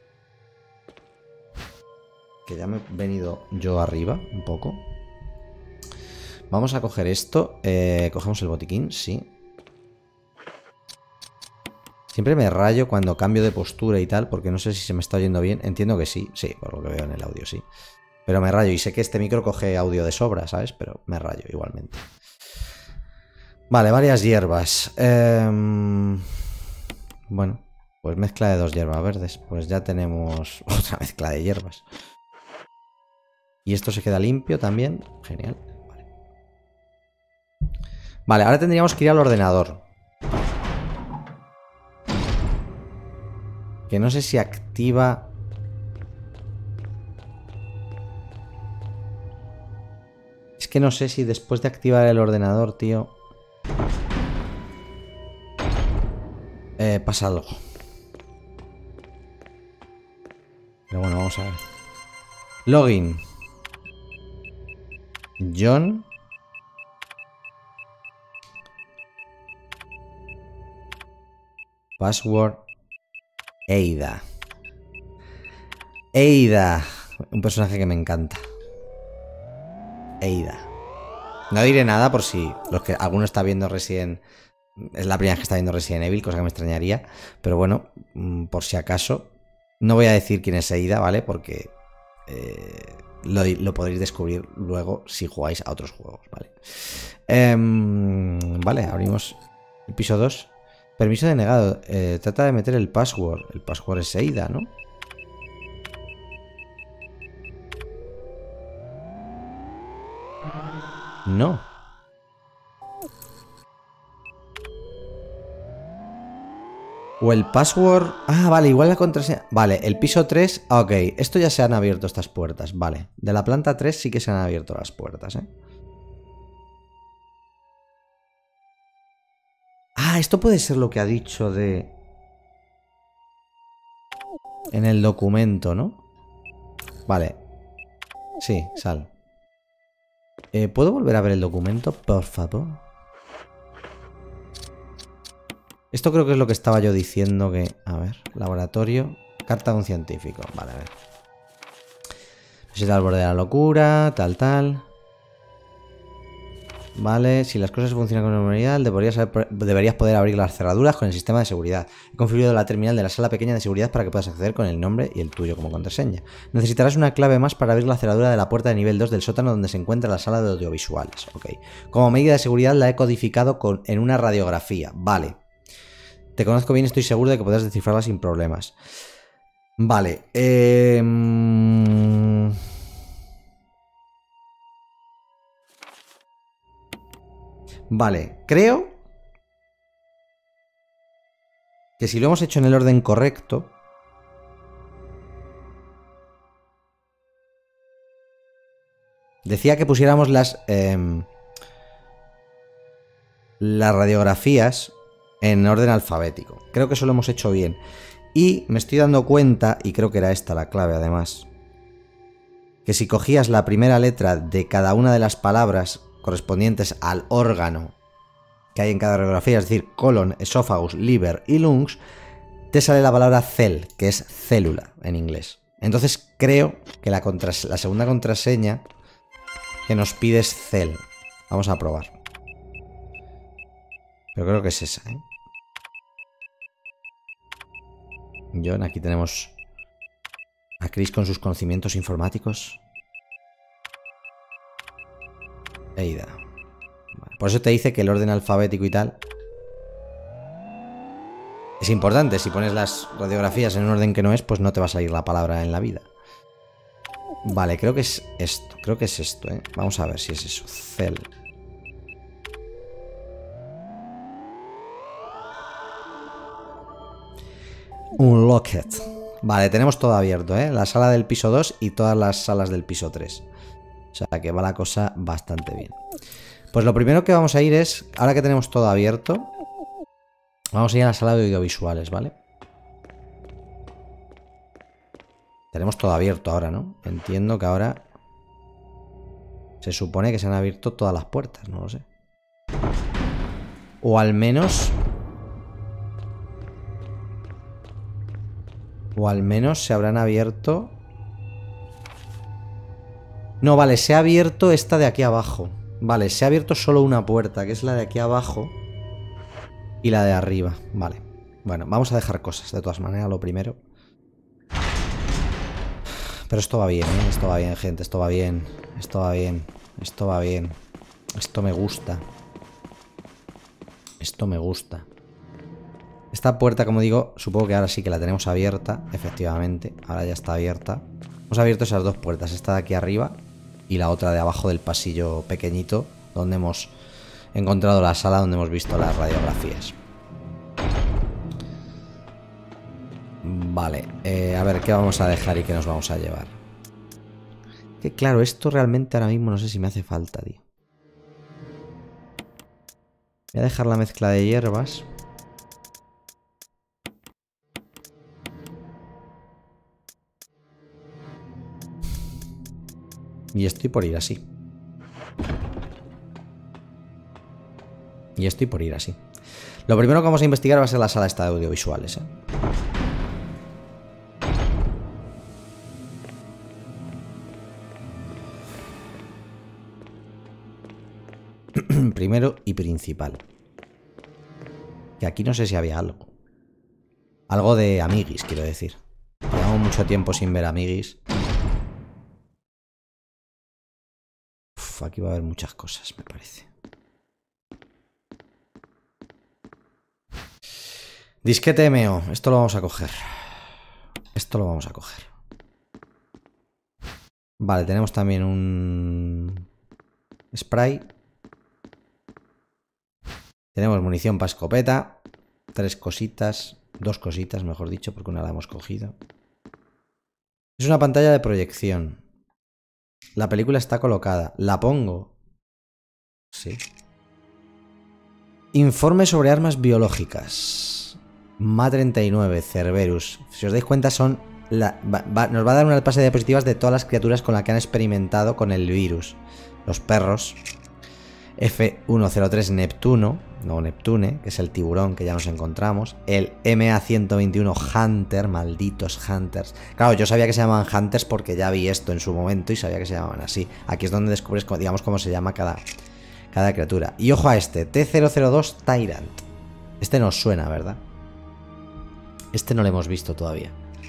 [SPEAKER 1] Que ya me he venido yo arriba un poco. Vamos a coger esto. Eh, cogemos el botiquín, sí. Siempre me rayo cuando cambio de postura y tal, porque no sé si se me está oyendo bien. Entiendo que sí, sí, por lo que veo en el audio, sí. Pero me rayo y sé que este micro coge audio de sobra, ¿sabes? Pero me rayo igualmente. Vale, varias hierbas. Eh, bueno, pues mezcla de dos hierbas verdes. Pues ya tenemos otra mezcla de hierbas. Y esto se queda limpio también. Genial. Vale, vale, ahora tendríamos que ir al ordenador. Que no sé si activa... Es que no sé si después de activar el ordenador, tío... Eh, pasa algo. Pero bueno, vamos a ver. Login. John. Password. Aida. Aida. Un personaje que me encanta. Aida. No diré nada por si los que alguno está viendo Resident... Es la primera vez que está viendo Resident Evil, cosa que me extrañaría. Pero bueno, por si acaso. No voy a decir quién es Aida, ¿vale? Porque eh, lo, lo podréis descubrir luego si jugáis a otros juegos, ¿vale? Eh, vale, abrimos el piso dos. Permiso denegado. Eh, trata de meter el password. El password es Aida, ¿no? No. O el password... Ah, vale, igual la contraseña... Vale, el piso tres... Ah, ok, esto ya se han abierto estas puertas. Vale, de la planta tres sí que se han abierto las puertas, ¿eh? Ah, esto puede ser lo que ha dicho de... En el documento, ¿no? Vale. Sí, sal. Eh, ¿Puedo volver a ver el documento, por favor? Esto creo que es lo que estaba yo diciendo que... A ver, laboratorio... Carta de un científico. Vale, a ver. Visita al borde de la locura, tal, tal... Vale, si las cosas funcionan con normalidad, deberías, haber, deberías poder abrir las cerraduras con el sistema de seguridad. He configurado la terminal de la sala pequeña de seguridad para que puedas acceder con el nombre y el tuyo como contraseña. Necesitarás una clave más para abrir la cerradura de la puerta de nivel dos del sótano donde se encuentra la sala de audiovisuales. Ok. Como medida de seguridad la he codificado con, en una radiografía. Vale. Te conozco bien y estoy seguro de que podrás descifrarla sin problemas. Vale. Eh... Vale, creo que si lo hemos hecho en el orden correcto, decía que pusiéramos las eh, las radiografías en orden alfabético. Creo que eso lo hemos hecho bien. Y me estoy dando cuenta, y creo que era esta la clave además, que si cogías la primera letra de cada una de las palabras correspondientes al órgano que hay en cada radiografía, es decir, colon, esófagus, liver y lungs, te sale la palabra cell, que es célula en inglés. Entonces creo que la, contras la segunda contraseña que nos pide es cell. Vamos a probar. Pero creo que es esa, ¿eh? John, aquí tenemos a Chris con sus conocimientos informáticos. Eida. Vale, por eso te dice que el orden alfabético y tal es importante. Si pones las radiografías en un orden que no es, pues no te va a salir la palabra en la vida. Vale, creo que es esto. Creo que es esto, ¿eh? Vamos a ver si es eso. Cell. Un locket. Vale, tenemos todo abierto, ¿eh? La sala del piso dos y todas las salas del piso tres. O sea que va la cosa bastante bien. Pues lo primero que vamos a ir es, ahora que tenemos todo abierto, vamos a ir a la sala de audiovisuales, ¿vale? Tenemos todo abierto ahora, ¿no? Entiendo que ahora se supone que se han abierto todas las puertas, no lo sé. O al menos... O al menos se habrán abierto... No, vale, se ha abierto esta de aquí abajo. Vale, se ha abierto solo una puerta, que es la de aquí abajo. Y la de arriba, vale. Bueno, vamos a dejar cosas, de todas maneras, lo primero. Pero esto va bien, ¿eh? Esto va bien, gente, esto va bien. Esto va bien, esto va bien. Esto me gusta. Esto me gusta. Esta puerta, como digo, supongo que ahora sí que la tenemos abierta. Efectivamente, ahora ya está abierta. Hemos abierto esas dos puertas, esta de aquí arriba y la otra de abajo del pasillo pequeñito, donde hemos encontrado la sala donde hemos visto las radiografías. Vale, eh, a ver, ¿qué vamos a dejar y qué nos vamos a llevar? Que claro, esto realmente ahora mismo no sé si me hace falta, tío. Voy a dejar la mezcla de hierbas. Y estoy por ir así. Y estoy por ir así. Lo primero que vamos a investigar va a ser la sala esta de audiovisuales, ¿eh? Primero y principal. Que aquí no sé si había algo. Algo de amiguis, quiero decir. Llevamos mucho tiempo sin ver amiguis. Uf, aquí va a haber muchas cosas, me parece. Disquete M O. Esto lo vamos a coger. Esto lo vamos a coger. Vale, tenemos también un spray. Tenemos munición para escopeta. Tres cositas. Dos cositas, mejor dicho, porque una la hemos cogido. Es una pantalla de proyección. La película está colocada. ¿La pongo? Sí. Informe sobre armas biológicas. M A treinta y nueve, Cerberus. Si os dais cuenta son... La, va, va, nos va a dar una pase de diapositivas de todas las criaturas con las que han experimentado con el virus. Los perros. F ciento tres Neptuno, no Neptune, que es el tiburón que ya nos encontramos. El M A ciento veintiuno Hunter, malditos Hunters. Claro, yo sabía que se llamaban Hunters porque ya vi esto en su momento y sabía que se llamaban así. Aquí es donde descubres, digamos, cómo se llama cada, cada criatura. Y ojo a este, T cero cero dos Tyrant. Este nos suena, ¿verdad? Este no lo hemos visto todavía.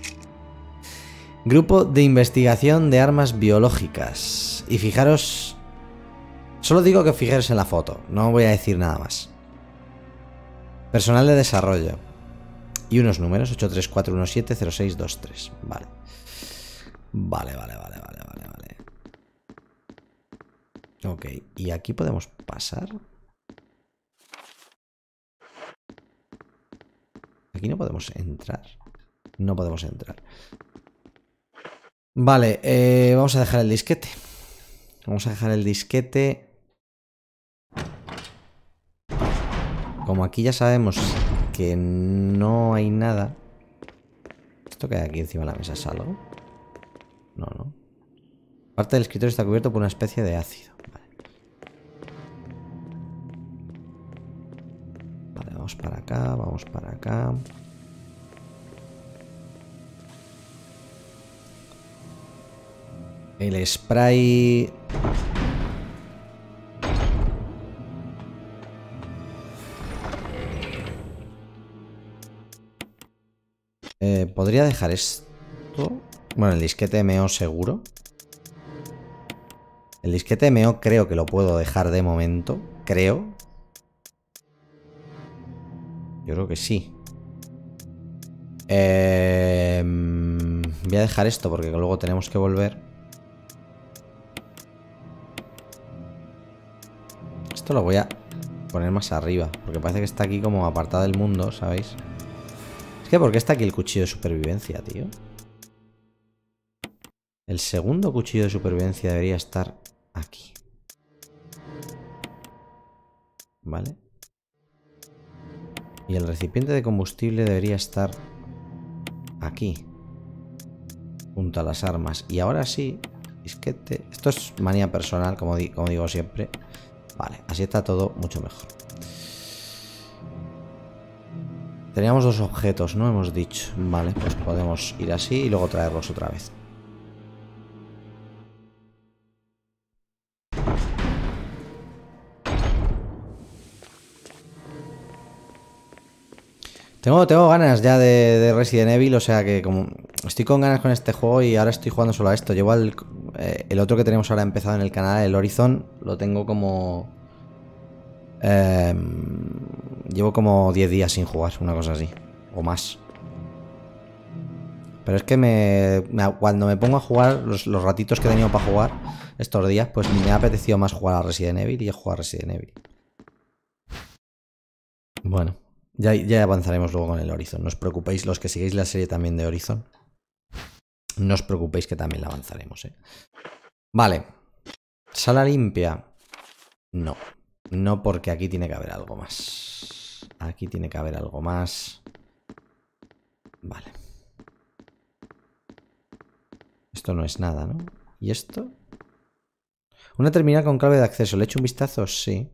[SPEAKER 1] Grupo de investigación de armas biológicas. Y fijaros... Solo digo que fijaros en la foto, no voy a decir nada más. Personal de desarrollo. Y unos números, ocho tres cuatro uno siete cero seis dos tres. Vale. Vale, vale, vale, vale, vale, vale. Ok, ¿y aquí podemos pasar? Aquí no podemos entrar. No podemos entrar. Vale, eh, vamos a dejar el disquete. Vamos a dejar el disquete. Como aquí ya sabemos que no hay nada. ¿Esto que hay aquí encima de la mesa es algo? No, no. Parte del escritorio está cubierto por una especie de ácido. Vale. acá, vamos para acá. El spray... Eh, podría dejar esto. Bueno, el disquete M O seguro. El disquete M O creo que lo puedo dejar de momento. Creo. Yo creo que sí. Eh, voy a dejar esto porque luego tenemos que volver. Esto lo voy a poner más arriba porque parece que está aquí como apartado del mundo, ¿sabéis? Es que ¿por qué está aquí el cuchillo de supervivencia, tío? El segundo cuchillo de supervivencia debería estar aquí. Vale. Y el recipiente de combustible debería estar aquí. Junto a las armas. Y ahora sí, disquete. Esto es manía personal, como, di como digo siempre. Vale, así está todo mucho mejor. Teníamos dos objetos, ¿no? Hemos dicho. Vale, pues podemos ir así y luego traerlos otra vez. Tengo, tengo ganas ya de, de Resident Evil, o sea que como estoy con ganas con este juego y ahora estoy jugando solo a esto. Llevo el, eh, el otro que tenemos ahora empezado en el canal, el Horizon, lo tengo como... Eh, llevo como diez días sin jugar, una cosa así, o más. Pero es que me, me, cuando me pongo a jugar, los, los ratitos que he tenido para jugar estos días, pues me ha apetecido más jugar a Resident Evil y he jugado a Resident Evil. Bueno. Ya, ya avanzaremos luego con el Horizon. No os preocupéis, los que sigáis la serie también de Horizon. No os preocupéis que también la avanzaremos, ¿eh? Vale. Sala limpia. No. No, porque aquí tiene que haber algo más. Aquí tiene que haber algo más. Vale. Esto no es nada, ¿no? ¿Y esto? Una terminal con clave de acceso. ¿Le echo un vistazo? Sí.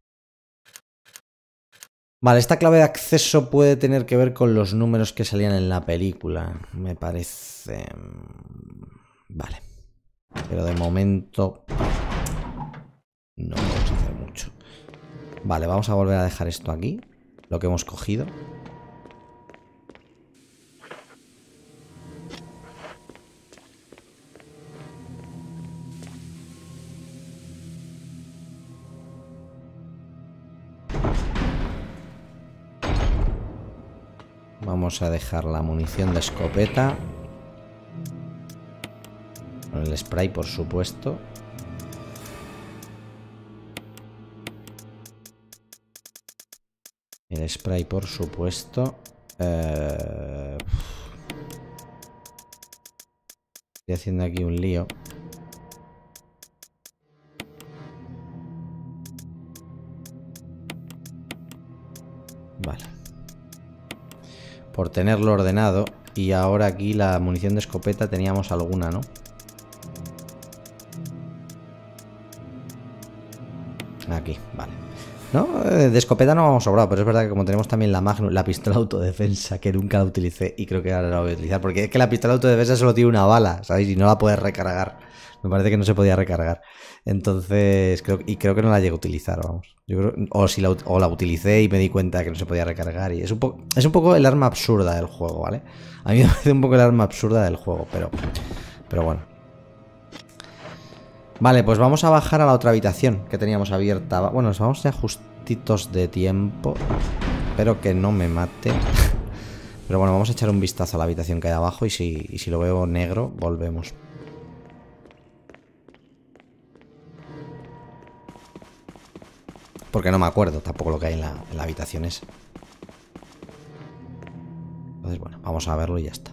[SPEAKER 1] Vale, esta clave de acceso puede tener que ver con los números que salían en la película. Me parece... Vale. Pero de momento... no vamos a hacer mucho. Vale, vamos a volver a dejar esto aquí. Lo que hemos cogido. Vamos a dejar la munición de escopeta. Con el spray, por supuesto. El spray, por supuesto. Eh... Estoy haciendo aquí un lío. Vale. Por tenerlo ordenado. Y ahora aquí la munición de escopeta teníamos alguna, ¿no? Aquí, vale. No, de escopeta no vamos sobrado, pero es verdad que como tenemos también la Magnum, la pistola autodefensa, que nunca la utilicé y creo que ahora la voy a utilizar, porque es que la pistola autodefensa solo tiene una bala, ¿sabéis? Y no la puedes recargar. Me parece que no se podía recargar. Entonces, creo, y creo que no la llegué a utilizar, vamos. Yo creo, o, si la, o la utilicé y me di cuenta que no se podía recargar. Y es un, poco, es un poco el arma absurda del juego, ¿vale? A mí me parece un poco el arma absurda del juego, pero, pero bueno. Vale, pues vamos a bajar a la otra habitación que teníamos abierta. Bueno, nos vamos ya justitos de tiempo. Espero que no me mate. Pero bueno, vamos a echar un vistazo a la habitación que hay abajo y si, y si lo veo negro, volvemos. Porque no me acuerdo tampoco lo que hay en la, en la habitación esa. Entonces, bueno, vamos a verlo y ya está.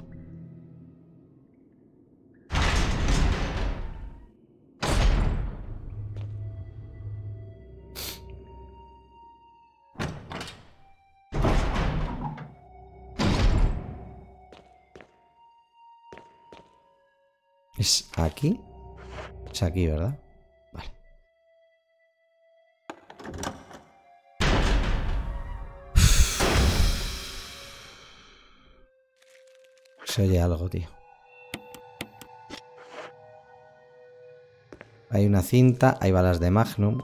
[SPEAKER 1] ¿Es aquí? Es aquí, ¿verdad? Vale. Se oye algo, tío. Hay una cinta, hay balas de Magnum.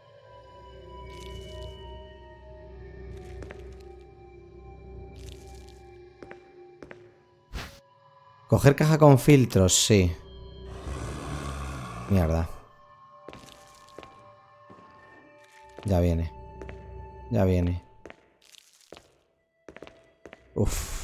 [SPEAKER 1] Coger caja con filtros, sí. Mierda. Ya viene. Ya viene. Uf.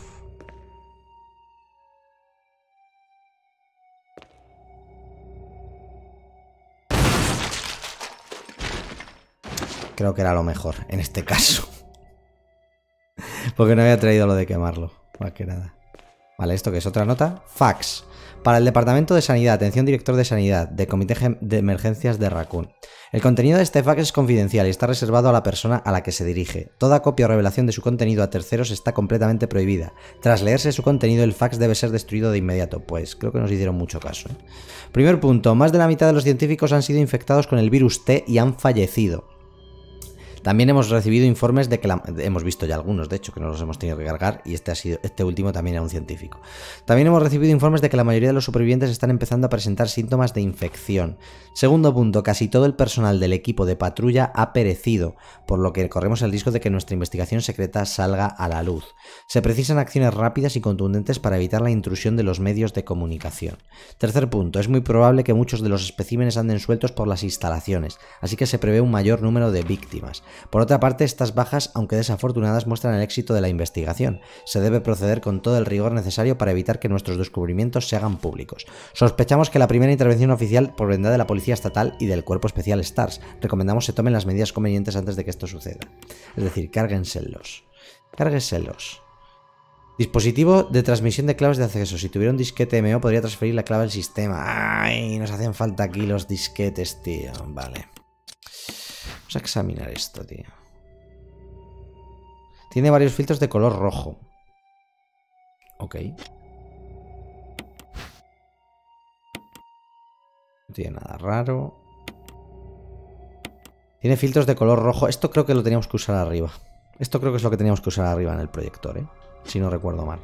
[SPEAKER 1] Creo que era lo mejor en este caso. Porque no había traído lo de quemarlo. Más que nada. Vale, ¿esto qué es? ¿Otra nota? Fax. Para el Departamento de Sanidad, atención director de Sanidad, de Comité de Emergencias de Raccoon. El contenido de este fax es confidencial y está reservado a la persona a la que se dirige. Toda copia o revelación de su contenido a terceros está completamente prohibida. Tras leerse su contenido, el fax debe ser destruido de inmediato. Pues creo que nos hicieron mucho caso, ¿eh? Primer punto. Más de la mitad de los científicos han sido infectados con el virus T y han fallecido. También hemos recibido informes de que la... hemos visto ya algunos, de hecho, que nos los hemos tenido que cargar, y este ha sido, este último también era un científico. También hemos recibido informes de que la mayoría de los supervivientes están empezando a presentar síntomas de infección. Segundo punto, casi todo el personal del equipo de patrulla ha perecido, por lo que corremos el riesgo de que nuestra investigación secreta salga a la luz. Se precisan acciones rápidas y contundentes para evitar la intrusión de los medios de comunicación. Tercer punto, es muy probable que muchos de los especímenes anden sueltos por las instalaciones, así que se prevé un mayor número de víctimas. Por otra parte, estas bajas, aunque desafortunadas, muestran el éxito de la investigación. Se debe proceder con todo el rigor necesario para evitar que nuestros descubrimientos se hagan públicos. Sospechamos que la primera intervención oficial provendrá de la Policía Estatal y del Cuerpo Especial STARS. Recomendamos se tomen las medidas convenientes antes de que esto suceda. Es decir, cárguenselos. Cárguenselos. Dispositivo de transmisión de claves de acceso. Si tuviera un disquete M O podría transferir la clave al sistema. Ay, nos hacen falta aquí los disquetes, tío. Vale. Vamos a examinar esto, tío. Tiene varios filtros de color rojo. Ok. No tiene nada raro. Tiene filtros de color rojo. Esto creo que lo teníamos que usar arriba. Esto creo que es lo que teníamos que usar arriba en el proyector, ¿eh? Si no recuerdo mal.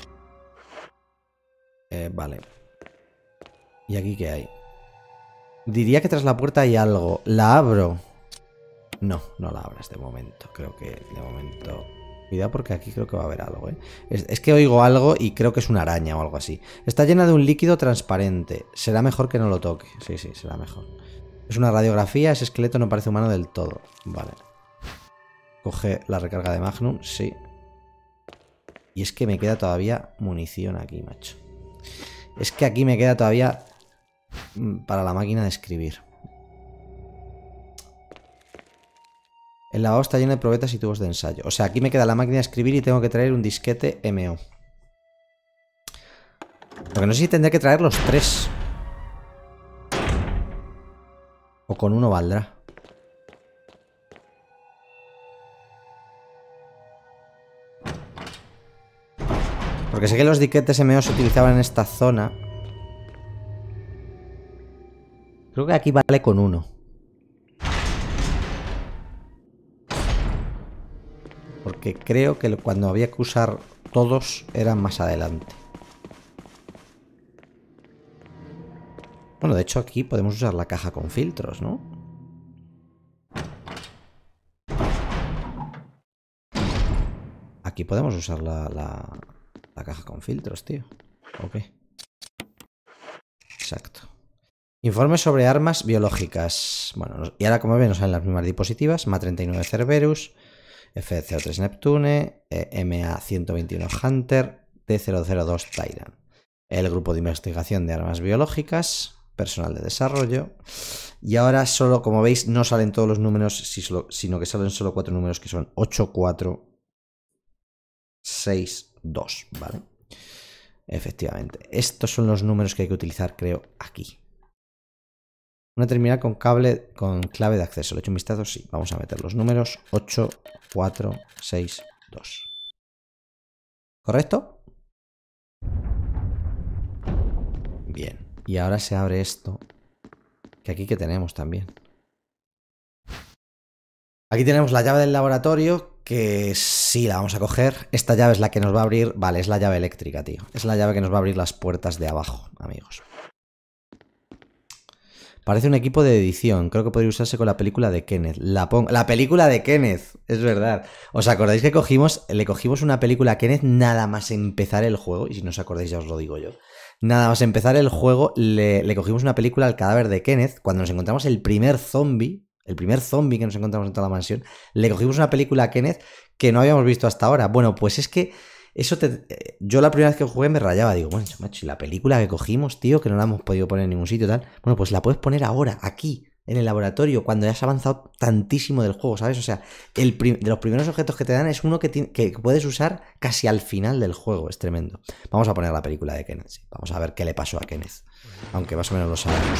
[SPEAKER 1] Eh, vale. ¿Y aquí qué hay? Diría que tras la puerta hay algo. ¿La abro? No, no la abras de momento. Creo que de momento... Cuidado porque aquí creo que va a haber algo, ¿eh? Es, es que oigo algo y creo que es una araña o algo así. Está llena de un líquido transparente. Será mejor que no lo toque. Sí, sí, será mejor. Es una radiografía. Ese esqueleto no parece humano del todo. Vale. Coge la recarga de Magnum. Sí. Y es que me queda todavía munición aquí, macho. Es que aquí me queda todavía para la máquina de escribir. El lavabo está lleno de probetas y tubos de ensayo. O sea, aquí me queda la máquina de escribir y tengo que traer un disquete M O. Porque no sé si tendré que traer los tres. O con uno valdrá. Porque sé que los disquetes M O se utilizaban en esta zona. Creo que aquí vale con uno. Porque creo que cuando había que usar todos eran más adelante. Bueno, de hecho aquí podemos usar la caja con filtros, ¿no? Aquí podemos usar la, la, la caja con filtros, tío. Ok. Exacto. Informe sobre armas biológicas. Bueno, y ahora como ven nos salen las mismas diapositivas. M A treinta y nueve Cerberus. F cero tres Neptune, M A ciento veintiuno Hunter, T cero cero dos Tyrant. El grupo de investigación de armas biológicas, personal de desarrollo. Y ahora solo, como veis, no salen todos los números, sino que salen solo cuatro números que son ocho, cuatro, seis, dos, ¿vale? Efectivamente. Estos son los números que hay que utilizar, creo, aquí. Una terminal con cable con clave de acceso. ¿Le he hecho un vistazo? Sí. Vamos a meter los números ocho, cuatro, seis, dos. ¿Correcto? Bien. Y ahora se abre esto. Que aquí que tenemos también. Aquí tenemos la llave del laboratorio. que sí, la vamos a coger. Esta llave es la que nos va a abrir... Vale, es la llave eléctrica, tío. Es la llave que nos va a abrir las puertas de abajo, amigos. Parece un equipo de edición. Creo que podría usarse con la película de Kenneth. La, pongo... la película de Kenneth, es verdad. ¿Os acordáis que cogimos, le cogimos una película a Kenneth nada más empezar el juego? Y si no os acordáis ya os lo digo yo. Nada más empezar el juego, le, le cogimos una película al cadáver de Kenneth. Cuando nos encontramos el primer zombie, el primer zombie que nos encontramos en toda la mansión, le cogimos una película a Kenneth que no habíamos visto hasta ahora. Bueno, pues es que eso te... Yo la primera vez que jugué me rayaba. Digo, bueno, macho, y la película que cogimos, tío, que no la hemos podido poner en ningún sitio tal. Bueno, pues la puedes poner ahora, aquí, en el laboratorio, cuando ya has avanzado tantísimo del juego, ¿sabes? O sea, el prim... de los primeros objetos que te dan es uno que, tiene... que puedes usar casi al final del juego. Es tremendo. Vamos a poner la película de Kenneth, sí. Vamos a ver qué le pasó a Kenneth. Aunque más o menos lo sabemos.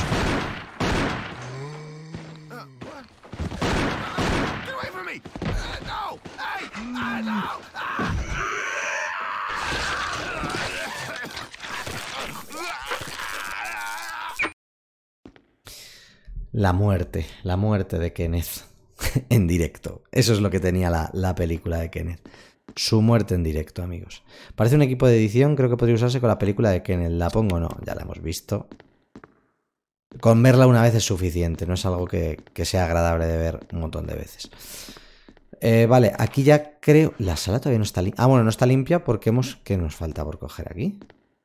[SPEAKER 1] La muerte, la muerte de Kenneth en directo. Eso es lo que tenía la, la película de Kenneth. Su muerte en directo, amigos. Parece un equipo de edición, creo que podría usarse con la película de Kenneth. ¿La pongo o no? Ya la hemos visto. Con verla una vez es suficiente, no es algo que, que sea agradable de ver un montón de veces. Eh, vale, aquí ya creo... La sala todavía no está limpia. Ah, bueno, no está limpia porque hemos... ¿Qué nos falta por coger aquí?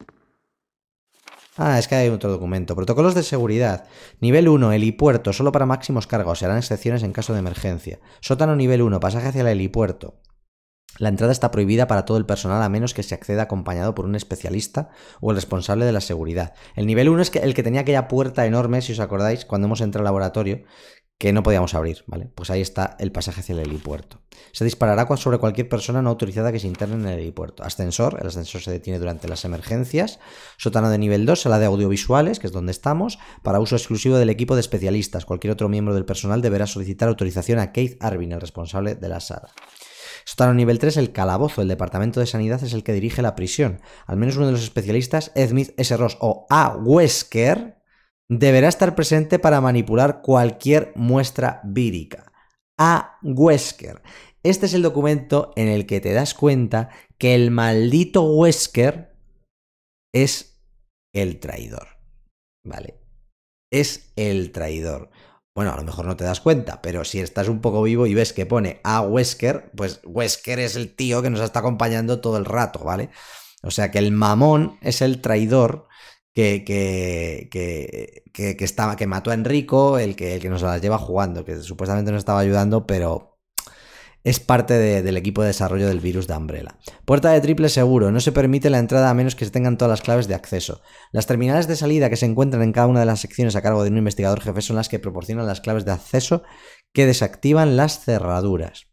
[SPEAKER 1] Ah, es que hay otro documento. Protocolos de seguridad. Nivel uno, helipuerto, solo para máximos cargos. Se harán excepciones en caso de emergencia. Sótano nivel uno, pasaje hacia el helipuerto. La entrada está prohibida para todo el personal a menos que se acceda acompañado por un especialista o el responsable de la seguridad. El nivel uno es que el que tenía aquella puerta enorme, si os acordáis, cuando hemos entrado al laboratorio, que no podíamos abrir, ¿vale? Pues ahí está el pasaje hacia el helipuerto. Se disparará sobre cualquier persona no autorizada que se interne en el helipuerto. Ascensor, el ascensor se detiene durante las emergencias. Sótano de nivel dos, sala de audiovisuales, que es donde estamos, para uso exclusivo del equipo de especialistas. Cualquier otro miembro del personal deberá solicitar autorización a Keith Arvin, el responsable de la sala. Sótano nivel tres, el calabozo. El departamento de sanidad es el que dirige la prisión. Al menos uno de los especialistas, Smith S. Ross o A. Wesker, deberá estar presente para manipular cualquier muestra vírica. A. Wesker. Este es el documento en el que te das cuenta que el maldito Wesker es el traidor. ¿Vale? Es el traidor. Bueno, a lo mejor no te das cuenta, pero si estás un poco vivo y ves que pone A. Wesker, pues Wesker es el tío que nos está acompañando todo el rato, ¿vale? O sea que el mamón es el traidor que, que, que, que, que, estaba, que mató a Enrico, el que, el que nos las lleva jugando, que supuestamente nos estaba ayudando, pero es parte de, del equipo de desarrollo del virus de Umbrella. Puerta de triple seguro. No se permite la entrada a menos que se tengan todas las claves de acceso. Las terminales de salida que se encuentran en cada una de las secciones a cargo de un investigador jefe son las que proporcionan las claves de acceso que desactivan las cerraduras.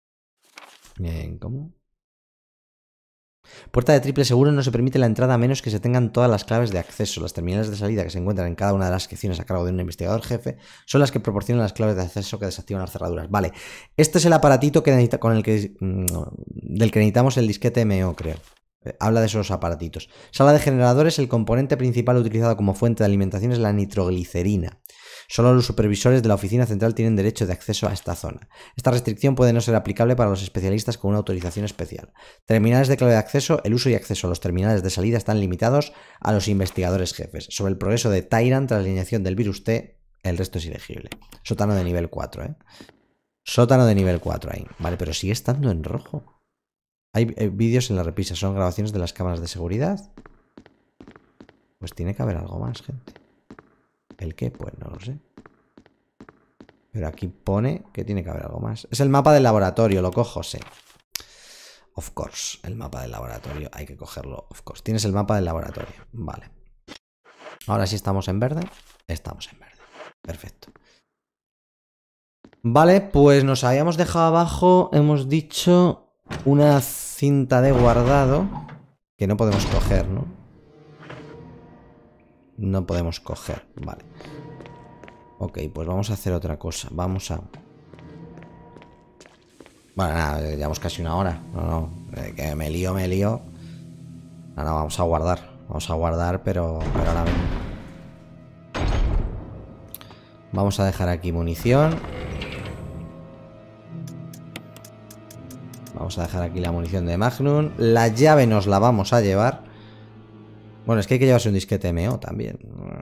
[SPEAKER 1] Bien, ¿cómo? Puerta de triple seguro. No se permite la entrada a menos que se tengan todas las claves de acceso. Las terminales de salida que se encuentran en cada una de las secciones a cargo de un investigador jefe son las que proporcionan las claves de acceso que desactivan las cerraduras. Vale, este es el aparatito que necesita, con el que, del que necesitamos el disquete M O, creo. Habla de esos aparatitos. Sala de generadores. El componente principal utilizado como fuente de alimentación es la nitroglicerina. Solo los supervisores de la oficina central tienen derecho de acceso a esta zona. Esta restricción puede no ser aplicable para los especialistas con una autorización especial. Terminales de clave de acceso. El uso y acceso a los terminales de salida están limitados a los investigadores jefes. Sobre el progreso de Tyrant tras la alineación del virus T, el resto es elegible. Sótano de nivel cuatro, ¿eh? Sótano de nivel cuatro ahí. Vale, pero sigue estando en rojo. Hay eh, vídeos en la repisa. Son grabaciones de las cámaras de seguridad. Pues tiene que haber algo más, gente. ¿El qué? Pues no lo sé. Pero aquí pone que tiene que haber algo más. Es el mapa del laboratorio, lo cojo, sí. Of course, el mapa del laboratorio. Hay que cogerlo, of course. Tienes el mapa del laboratorio. Vale. Ahora sí estamos en verde. Estamos en verde. Perfecto. Vale, pues nos habíamos dejado abajo, hemos dicho, una cinta de guardado que no podemos coger, ¿no? No podemos coger, vale. Ok, pues vamos a hacer otra cosa. Vamos a... Bueno, nada, llevamos casi una hora. No, no, que me lío, me lío. No, no, vamos a guardar. Vamos a guardar, pero, pero ahora mismo. Vamos a dejar aquí munición. Vamos a dejar aquí la munición de Magnum. La llave nos la vamos a llevar. Bueno, es que hay que llevarse un disquete M O también.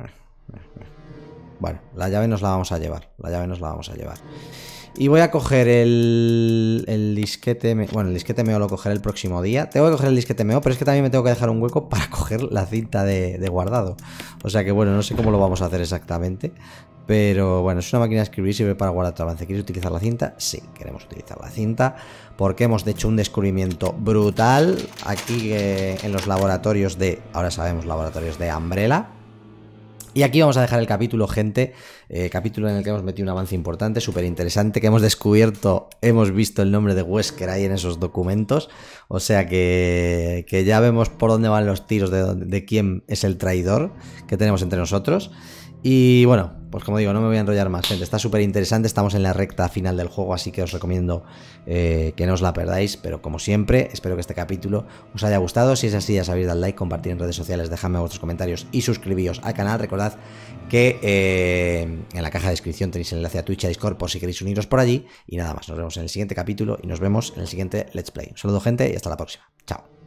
[SPEAKER 1] Bueno, la llave nos la vamos a llevar. La llave nos la vamos a llevar. Y voy a coger el, el disquete M O. Bueno, el disquete M O lo cogeré el próximo día. Tengo que coger el disquete M O, pero es que también me tengo que dejar un hueco para coger la cinta de, de guardado. O sea que bueno, no sé cómo lo vamos a hacer exactamente. Pero bueno, es una máquina de escribir y sirve para guardar tu avance. ¿Quieres utilizar la cinta? Sí, queremos utilizar la cinta. Porque hemos hecho un descubrimiento brutal aquí eh, en los laboratorios de... Ahora sabemos, laboratorios de Umbrella. Y aquí vamos a dejar el capítulo, gente. Eh, capítulo en el que hemos metido un avance importante, súper interesante, que hemos descubierto, hemos visto el nombre de Wesker ahí en esos documentos. O sea que, que ya vemos por dónde van los tiros de, de quién es el traidor que tenemos entre nosotros. Y bueno, pues como digo, no me voy a enrollar más, gente. Está súper interesante, estamos en la recta final del juego, así que os recomiendo eh, que no os la perdáis. Pero como siempre, espero que este capítulo os haya gustado. Si es así, ya sabéis, dad like, compartir en redes sociales, dejadme vuestros comentarios y suscribíos al canal. Recordad que eh, en la caja de descripción tenéis el enlace a Twitch y a Discord por si queréis uniros por allí. Y nada más, nos vemos en el siguiente capítulo y nos vemos en el siguiente Let's Play. Un saludo, gente, y hasta la próxima. Chao.